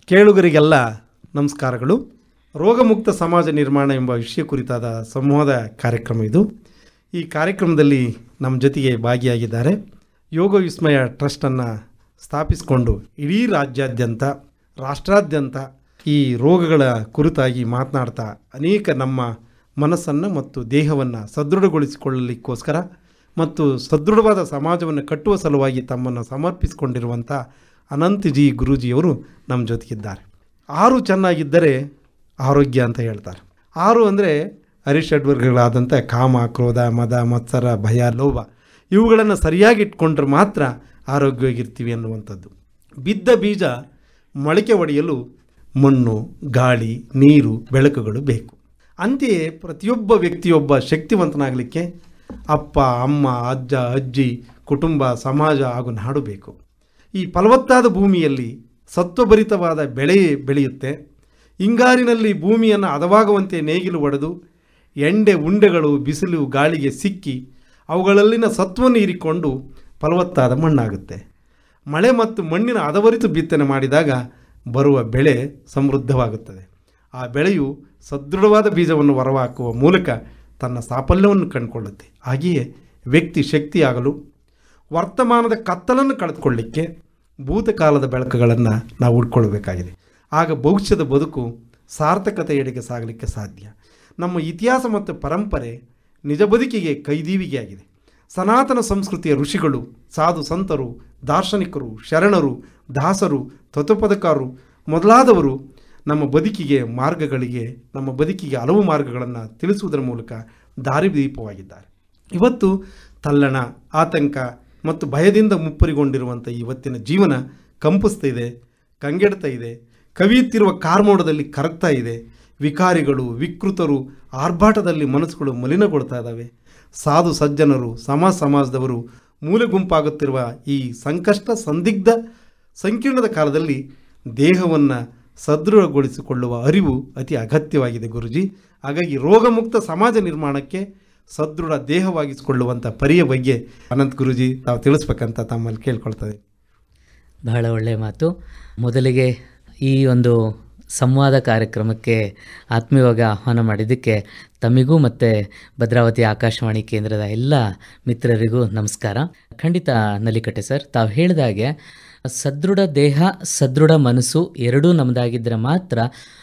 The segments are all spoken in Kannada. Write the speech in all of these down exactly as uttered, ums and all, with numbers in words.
ಕೇಳುಗರಿಗೆಲ್ಲ ನಮಸ್ಕಾರಗಳು. ರೋಗಮುಕ್ತ ಸಮಾಜ ನಿರ್ಮಾಣ ಎಂಬ ವಿಷಯ ಕುರಿತಾದ ಸಂವಾದ ಕಾರ್ಯಕ್ರಮ ಇದು. ಈ ಕಾರ್ಯಕ್ರಮದಲ್ಲಿ ನಮ್ಮ ಜೊತೆಗೆ ಭಾಗಿಯಾಗಿದ್ದಾರೆ ಯೋಗ ವಿಸ್ಮಯ ಟ್ರಸ್ಟನ್ನು ಸ್ಥಾಪಿಸಿಕೊಂಡು ಇಡೀ ರಾಜ್ಯಾದ್ಯಂತ ರಾಷ್ಟ್ರಾದ್ಯಂತ ಈ ರೋಗಗಳ ಕುರಿತಾಗಿ ಮಾತನಾಡ್ತಾ ಅನೇಕ ನಮ್ಮ ಮನಸ್ಸನ್ನು ಮತ್ತು ದೇಹವನ್ನು ಸದೃಢಗೊಳಿಸಿಕೊಳ್ಳಲಿಕ್ಕೋಸ್ಕರ ಮತ್ತು ಸದೃಢವಾದ ಸಮಾಜವನ್ನು ಕಟ್ಟುವ ಸಲುವಾಗಿ ತಮ್ಮನ್ನು ಸಮರ್ಪಿಸಿಕೊಂಡಿರುವಂಥ ಅನಂತಜಿ ಗುರೂಜಿಯವರು ನಮ್ಮ ಜೊತೆಗಿದ್ದಾರೆ. ಆರು ಚೆನ್ನಾಗಿದ್ದರೆ ಆರೋಗ್ಯ ಅಂತ ಹೇಳ್ತಾರೆ. ಆರು ಅಂದರೆ ಅರಿಷಡ್ವರ್ಗಗಳಾದಂಥ ಕಾಮ, ಕ್ರೋಧ, ಮದ, ಮತ್ಸರ, ಭಯ, ಲೋಭ ಇವುಗಳನ್ನು ಸರಿಯಾಗಿ ಇಟ್ಕೊಂಡ್ರೆ ಮಾತ್ರ ಆರೋಗ್ಯವಾಗಿರ್ತೀವಿ ಅನ್ನುವಂಥದ್ದು. ಬಿದ್ದ ಬೀಜ ಮೊಳಕೆ ಒಡೆಯಲು ಮಣ್ಣು, ಗಾಳಿ, ನೀರು, ಬೆಳಕುಗಳು ಬೇಕು. ಅಂತೆಯೇ ಪ್ರತಿಯೊಬ್ಬ ವ್ಯಕ್ತಿಯೊಬ್ಬ ಶಕ್ತಿವಂತನಾಗಲಿಕ್ಕೆ ಅಪ್ಪ, ಅಮ್ಮ, ಅಜ್ಜ, ಅಜ್ಜಿ, ಕುಟುಂಬ, ಸಮಾಜ ಹಾಗೂ ನಾಡು ಬೇಕು. ಈ ಫಲವತ್ತಾದ ಭೂಮಿಯಲ್ಲಿ ಸತ್ವಭರಿತವಾದ ಬೆಳೆ ಬೆಳೆಯುತ್ತೆ. ಹಿಂಗಾರಿನಲ್ಲಿ ಭೂಮಿಯನ್ನು ಹದವಾಗುವಂತೆ ನೇಗಿಲು ಒಡೆದು ಎಂಡೆ ಉಂಡೆಗಳು ಬಿಸಿಲು ಗಾಳಿಗೆ ಸಿಕ್ಕಿ ಅವುಗಳಲ್ಲಿನ ಸತ್ವವನ್ನು ಹೀರಿಕೊಂಡು ಫಲವತ್ತಾದ ಮಣ್ಣಾಗುತ್ತೆ. ಮಳೆ ಮತ್ತು ಮಣ್ಣಿನ ಹದವರಿತು ಬಿತ್ತನೆ ಮಾಡಿದಾಗ ಬರುವ ಬೆಳೆ ಸಮೃದ್ಧವಾಗುತ್ತದೆ. ಆ ಬೆಳೆಯು ಸದೃಢವಾದ ಬೀಜವನ್ನು ಹೊರಹಾಕುವ ಮೂಲಕ ತನ್ನ ಸಾಫಲ್ಯವನ್ನು ಕಂಡುಕೊಳ್ಳುತ್ತೆ. ಹಾಗೆಯೇ ವ್ಯಕ್ತಿ ಶಕ್ತಿಯಾಗಲು ವರ್ತಮಾನದ ಕತ್ತಲನ್ನು ಕಳೆದುಕೊಳ್ಳಿಕ್ಕೆ ಭೂತಕಾಲದ ಬೆಳಕುಗಳನ್ನು ನಾವು ಹುಡ್ಕೊಳ್ಬೇಕಾಗಿದೆ. ಆಗ ಭವಿಷ್ಯದ ಬದುಕು ಸಾರ್ಥಕತೆಯೆಡೆಗೆ ಸಾಗಲಿಕ್ಕೆ ಸಾಧ್ಯ. ನಮ್ಮ ಇತಿಹಾಸ ಮತ್ತು ಪರಂಪರೆ ನಿಜ ಬದುಕಿಗೆ ಕೈದೀವಿಗೆಯಾಗಿದೆ. ಸನಾತನ ಸಂಸ್ಕೃತಿಯ ಋಷಿಗಳು, ಸಾಧು ಸಂತರು, ದಾರ್ಶನಿಕರು, ಶರಣರು, ದಾಸರು, ತತ್ವಪದಕಾರರು ಮೊದಲಾದವರು ನಮ್ಮ ಬದುಕಿಗೆ ಮಾರ್ಗಗಳಿಗೆ ನಮ್ಮ ಬದುಕಿಗೆ ಹಲವು ಮಾರ್ಗಗಳನ್ನು ತಿಳಿಸುವುದರ ಮೂಲಕ ದಾರಿದೀಪವಾಗಿದ್ದಾರೆ. ಇವತ್ತು ತಲ್ಲಣ, ಆತಂಕ ಮತ್ತು ಭಯದಿಂದ ಮುಪ್ಪರಿಗೊಂಡಿರುವಂಥ ಇವತ್ತಿನ ಜೀವನ ಕಂಪಿಸ್ತಾ ಇದೆ, ಕಂಗೆಡ್ತಾ ಇದೆ, ಕವಿಯುತ್ತಿರುವ ಕಾರ್ಮೋಡದಲ್ಲಿ ಕರಗ್ತಾ ಇದೆ. ವಿಕಾರಿಗಳು, ವಿಕೃತರು ಆರ್ಭಾಟದಲ್ಲಿ ಮನಸ್ಸುಗಳು ಮಲಿನಗೊಳ್ತಾ ಇದ್ದಾವೆ. ಸಾಧು ಸಜ್ಜನರು, ಸಮಾಜ ಸಮಾಜದವರು ಮೂಲೆ ಗುಂಪಾಗುತ್ತಿರುವ ಈ ಸಂಕಷ್ಟ ಸಂದಿಗ್ಧ ಸಂಕೀರ್ಣದ ಕಾಲದಲ್ಲಿ ದೇಹವನ್ನು ಸದೃಢಗೊಳಿಸಿಕೊಳ್ಳುವ ಅರಿವು ಅತಿ ಅಗತ್ಯವಾಗಿದೆ ಗುರುಜಿ. ಹಾಗಾಗಿ ರೋಗಮುಕ್ತ ಸಮಾಜ ನಿರ್ಮಾಣಕ್ಕೆ ಸದೃಢ ದೇಹವಾಗಿಸಿಕೊಳ್ಳುವಂಥ ಪರಿಯ ಬಗ್ಗೆ ಅನಂತ್ ಗುರುಜಿ ತಾವು ತಿಳಿಸ್ಬೇಕಂತ ತಮ್ಮಲ್ಲಿ ಕೇಳ್ಕೊಳ್ತದೆ. ಬಹಳ ಒಳ್ಳೆಯ ಮಾತು. ಮೊದಲಿಗೆ ಈ ಒಂದು ಸಂವಾದ ಕಾರ್ಯಕ್ರಮಕ್ಕೆ ಆತ್ಮೀಯವಾಗಿ ಆಹ್ವಾನ ಮಾಡಿದ್ದಕ್ಕೆ ತಮಗೂ ಮತ್ತು ಭದ್ರಾವತಿ ಆಕಾಶವಾಣಿ ಕೇಂದ್ರದ ಎಲ್ಲ ಮಿತ್ರರಿಗೂ ನಮಸ್ಕಾರ. ಖಂಡಿತ ನಲಿಕಟ್ಟೆ ಸರ್, ತಾವು ಹೇಳಿದಾಗೆ ಸದೃಢ ದೇಹ, ಸದೃಢ ಮನಸ್ಸು ಎರಡೂ ನಮ್ಮದಾಗಿದ್ದರೆ ಮಾತ್ರ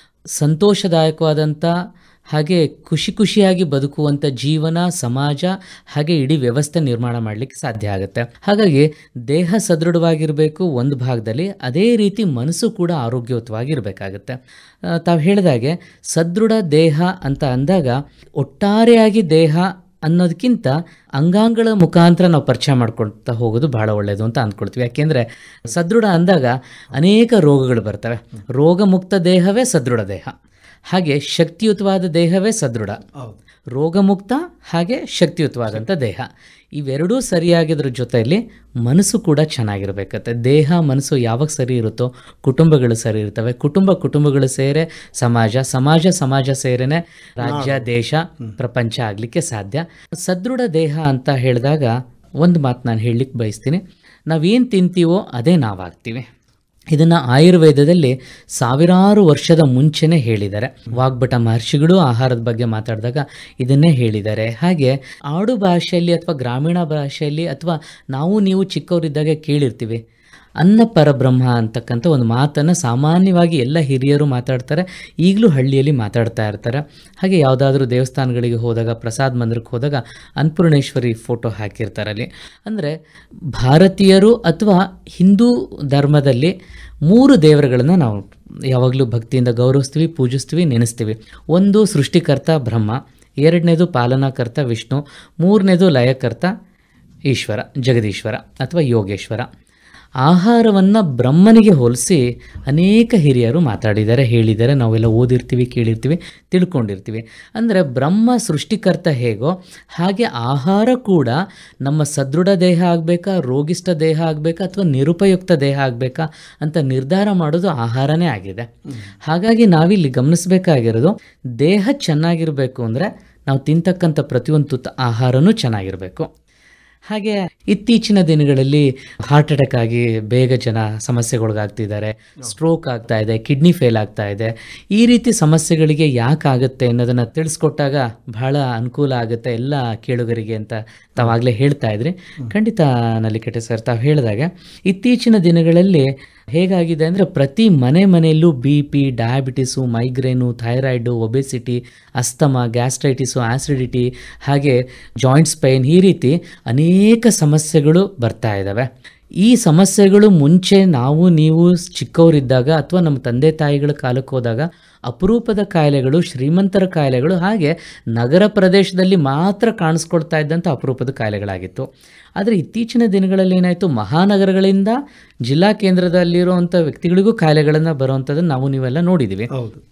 ಸಂತೋಷದಾಯಕವಾದಂಥ ಹಾಗೆ ಖುಷಿ ಖುಷಿಯಾಗಿ ಬದುಕುವಂಥ ಜೀವನ, ಸಮಾಜ ಹಾಗೆ ಇಡೀ ವ್ಯವಸ್ಥೆ ನಿರ್ಮಾಣ ಮಾಡಲಿಕ್ಕೆ ಸಾಧ್ಯ ಆಗುತ್ತೆ. ಹಾಗಾಗಿ ದೇಹ ಸದೃಢವಾಗಿರಬೇಕು ಒಂದು ಭಾಗದಲ್ಲಿ, ಅದೇ ರೀತಿ ಮನಸ್ಸು ಕೂಡ ಆರೋಗ್ಯಯುತವಾಗಿರಬೇಕಾಗತ್ತೆ. ತಾವು ಹೇಳಿದಾಗೆ ಸದೃಢ ದೇಹ ಅಂತ ಅಂದಾಗ ಒಟ್ಟಾರೆಯಾಗಿ ದೇಹ ಅನ್ನೋದಕ್ಕಿಂತ ಅಂಗಾಂಗಗಳ ಮುಖಾಂತರ ನಾವು ಪರಿಚಯ ಮಾಡ್ಕೊಳ್ತಾ ಹೋಗೋದು ಬಹಳ ಒಳ್ಳೆಯದು ಅಂತ ಅಂದ್ಕೊಳ್ತೀವಿ. ಯಾಕೆಂದರೆ ಸದೃಢ ಅಂದಾಗ ಅನೇಕ ರೋಗಗಳು ಬರ್ತವೆ. ರೋಗಮುಕ್ತ ದೇಹವೇ ಸದೃಢ ದೇಹ, ಹಾಗೆ ಶಕ್ತಿಯುತವಾದ ದೇಹವೇ ಸದೃಢ. ರೋಗಮುಕ್ತ ಹಾಗೆ ಶಕ್ತಿಯುತವಾದಂಥ ದೇಹ ಇವೆರಡೂ ಸರಿಯಾಗಿದ್ರ ಜೊತೆಯಲ್ಲಿ ಮನಸ್ಸು ಕೂಡ ಚೆನ್ನಾಗಿರಬೇಕತ್ತೆ. ದೇಹ ಮನಸ್ಸು ಯಾವಾಗ ಸರಿ ಇರುತ್ತೋ ಕುಟುಂಬಗಳು ಸರಿ ಇರ್ತವೆ, ಕುಟುಂಬ ಕುಟುಂಬಗಳು ಸೇರೆ ಸಮಾಜ, ಸಮಾಜ ಸಮಾಜ ಸೇರೇನೆ ರಾಜ್ಯ, ದೇಶ, ಪ್ರಪಂಚ ಆಗಲಿಕ್ಕೆ ಸಾಧ್ಯ. ಸದೃಢ ದೇಹ ಅಂತ ಹೇಳಿದಾಗ ಒಂದು ಮಾತು ನಾನು ಹೇಳಲಿಕ್ಕೆ ಬಯಸ್ತೀನಿ. ನಾವೇನು ತಿಂತೀವೋ ಅದೇ ನಾವಾಗ್ತೀವಿ. ಇದನ್ನು ಆಯುರ್ವೇದದಲ್ಲಿ ಸಾವಿರಾರು ವರ್ಷದ ಮುಂಚೆನೇ ಹೇಳಿದ್ದಾರೆ. ವಾಗ್ಭಟ ಮಹರ್ಷಿಗಳು ಆಹಾರದ ಬಗ್ಗೆ ಮಾತಾಡಿದಾಗ ಇದನ್ನೇ ಹೇಳಿದ್ದಾರೆ. ಹಾಗೆ ಆಡು ಭಾಷೆಯಲ್ಲಿ ಅಥವಾ ಗ್ರಾಮೀಣ ಭಾಷೆಯಲ್ಲಿ ಅಥವಾ ನಾವು ನೀವು ಚಿಕ್ಕವರಿದ್ದಾಗ ಕೇಳಿರ್ತೀವಿ, ಅನ್ನ ಪರಬ್ರಹ್ಮ ಅಂತಕ್ಕಂಥ ಒಂದು ಮಾತನ್ನು ಸಾಮಾನ್ಯವಾಗಿ ಎಲ್ಲ ಹಿರಿಯರು ಮಾತಾಡ್ತಾರೆ, ಈಗಲೂ ಹಳ್ಳಿಯಲ್ಲಿ ಮಾತಾಡ್ತಾ ಇರ್ತಾರೆ. ಹಾಗೆ ಯಾವುದಾದ್ರೂ ದೇವಸ್ಥಾನಗಳಿಗೆ ಹೋದಾಗ, ಪ್ರಸಾದ್ ಮಂದಿರಕ್ಕೆ ಹೋದಾಗ ಅನ್ನಪೂರ್ಣೇಶ್ವರಿ ಫೋಟೋ ಹಾಕಿರ್ತಾರೆ ಅಲ್ಲಿ. ಅಂದರೆ ಭಾರತೀಯರು ಅಥವಾ ಹಿಂದೂ ಧರ್ಮದಲ್ಲಿ ಮೂರು ದೇವರುಗಳನ್ನು ನಾವು ಯಾವಾಗಲೂ ಭಕ್ತಿಯಿಂದ ಗೌರವಿಸ್ತೀವಿ, ಪೂಜಿಸ್ತೀವಿ, ನೆನೆಸ್ತೀವಿ. ಒಂದು ಸೃಷ್ಟಿಕರ್ತ ಬ್ರಹ್ಮ, ಎರಡನೇದು ಪಾಲನಾಕರ್ತ ವಿಷ್ಣು, ಮೂರನೇದು ಲಯಕರ್ತ ಈಶ್ವರ, ಜಗದೀಶ್ವರ ಅಥವಾ ಯೋಗೇಶ್ವರ. ಆಹಾರವನ್ನು ಬ್ರಹ್ಮನಿಗೆ ಹೋಲಿಸಿ ಅನೇಕ ಹಿರಿಯರು ಮಾತಾಡಿದ್ದಾರೆ, ಹೇಳಿದ್ದಾರೆ. ನಾವೆಲ್ಲ ಓದಿರ್ತೀವಿ, ಕೇಳಿರ್ತೀವಿ, ತಿಳ್ಕೊಂಡಿರ್ತೀವಿ. ಅಂದರೆ ಬ್ರಹ್ಮ ಸೃಷ್ಟಿಕರ್ತ ಹೇಗೋ ಹಾಗೆ ಆಹಾರ ಕೂಡ ನಮ್ಮ ಸದೃಢ ದೇಹ ಆಗಬೇಕಾ, ರೋಗಿಷ್ಠ ದೇಹ ಆಗಬೇಕಾ ಅಥವಾ ನಿರುಪಯುಕ್ತ ದೇಹ ಆಗಬೇಕಾ ಅಂತ ನಿರ್ಧಾರ ಮಾಡೋದು ಆಹಾರನೇ ಆಗಿದೆ. ಹಾಗಾಗಿ ನಾವಿಲ್ಲಿ ಗಮನಿಸಬೇಕಾಗಿರೋದು, ದೇಹ ಚೆನ್ನಾಗಿರಬೇಕು ಅಂದರೆ ನಾವು ತಿಂತಕ್ಕಂಥ ಪ್ರತಿಯೊಂದು ತುತ್ತು ಆಹಾರನೂ ಚೆನ್ನಾಗಿರಬೇಕು. ಹಾಗೆ ಇತ್ತೀಚಿನ ದಿನಗಳಲ್ಲಿ ಹಾರ್ಟ್ ಅಟ್ಯಾಕ್ ಆಗಿ ಬೇಗ ಜನ ಸಮಸ್ಯೆಗೊಳಗಾಗ್ತಿದ್ದಾರೆ, ಸ್ಟ್ರೋಕ್ ಆಗ್ತಾ ಇದೆ, ಕಿಡ್ನಿ ಫೇಲ್ ಆಗ್ತಾ ಇದೆ. ಈ ರೀತಿ ಸಮಸ್ಯೆಗಳಿಗೆ ಯಾಕಾಗುತ್ತೆ ಅನ್ನೋದನ್ನು ತಿಳಿಸ್ಕೊಟ್ಟಾಗ ಬಹಳ ಅನುಕೂಲ ಆಗುತ್ತೆ ಎಲ್ಲ ಕೇಳುಗರಿಗೆ ಅಂತ ತಾವಾಗಲೇ ಹೇಳ್ತಾ ಇದ್ರಿ. ಖಂಡಿತ ನಲಿಕಟ್ಟೆ ಸರ್, ತಾವು ಹೇಳಿದಾಗ ಇತ್ತೀಚಿನ ದಿನಗಳಲ್ಲಿ ಹೇಗಾಗಿದೆ ಅಂದರೆ ಪ್ರತಿ ಮನೆ ಮನೆಯಲ್ಲೂ B P, diabetes, migraine, thyroid, obesity, asthma, gastritis, acidity, ಹಾಗೆ ಜಾಯಿಂಟ್ಸ್ ಪೈನ್, ಈ ರೀತಿ ಅನೇಕ ಸಮಸ್ಯೆಗಳು ಬರ್ತಾ ಇದ್ದಾವೆ. ಈ ಸಮಸ್ಯೆಗಳು ಮುಂಚೆ ನಾವು ನೀವು ಚಿಕ್ಕವರಿದ್ದಾಗ ಅಥವಾ ನಮ್ಮ ತಂದೆ ತಾಯಿಗಳ ಕಾಲಕ್ಕೆ ಹೋದಾಗ ಅಪರೂಪದ ಕಾಯಿಲೆಗಳು, ಶ್ರೀಮಂತರ ಕಾಯಿಲೆಗಳು, ಹಾಗೆ ನಗರ ಪ್ರದೇಶದಲ್ಲಿ ಮಾತ್ರ ಕಾಣಿಸ್ಕೊಳ್ತಾ ಇದ್ದಂಥ ಅಪರೂಪದ ಕಾಯಿಲೆಗಳಾಗಿತ್ತು. ಆದರೆ ಇತ್ತೀಚಿನ ದಿನಗಳಲ್ಲಿ ಏನಾಯಿತು, ಮಹಾನಗರಗಳಿಂದ ಜಿಲ್ಲಾ ಕೇಂದ್ರದಲ್ಲಿರುವಂಥ ವ್ಯಕ್ತಿಗಳಿಗೂ ಕಾಯಿಲೆಗಳನ್ನು ಬರುವಂಥದ್ದನ್ನು ನಾವು ನೀವೆಲ್ಲ ನೋಡಿದ್ದೀವಿ.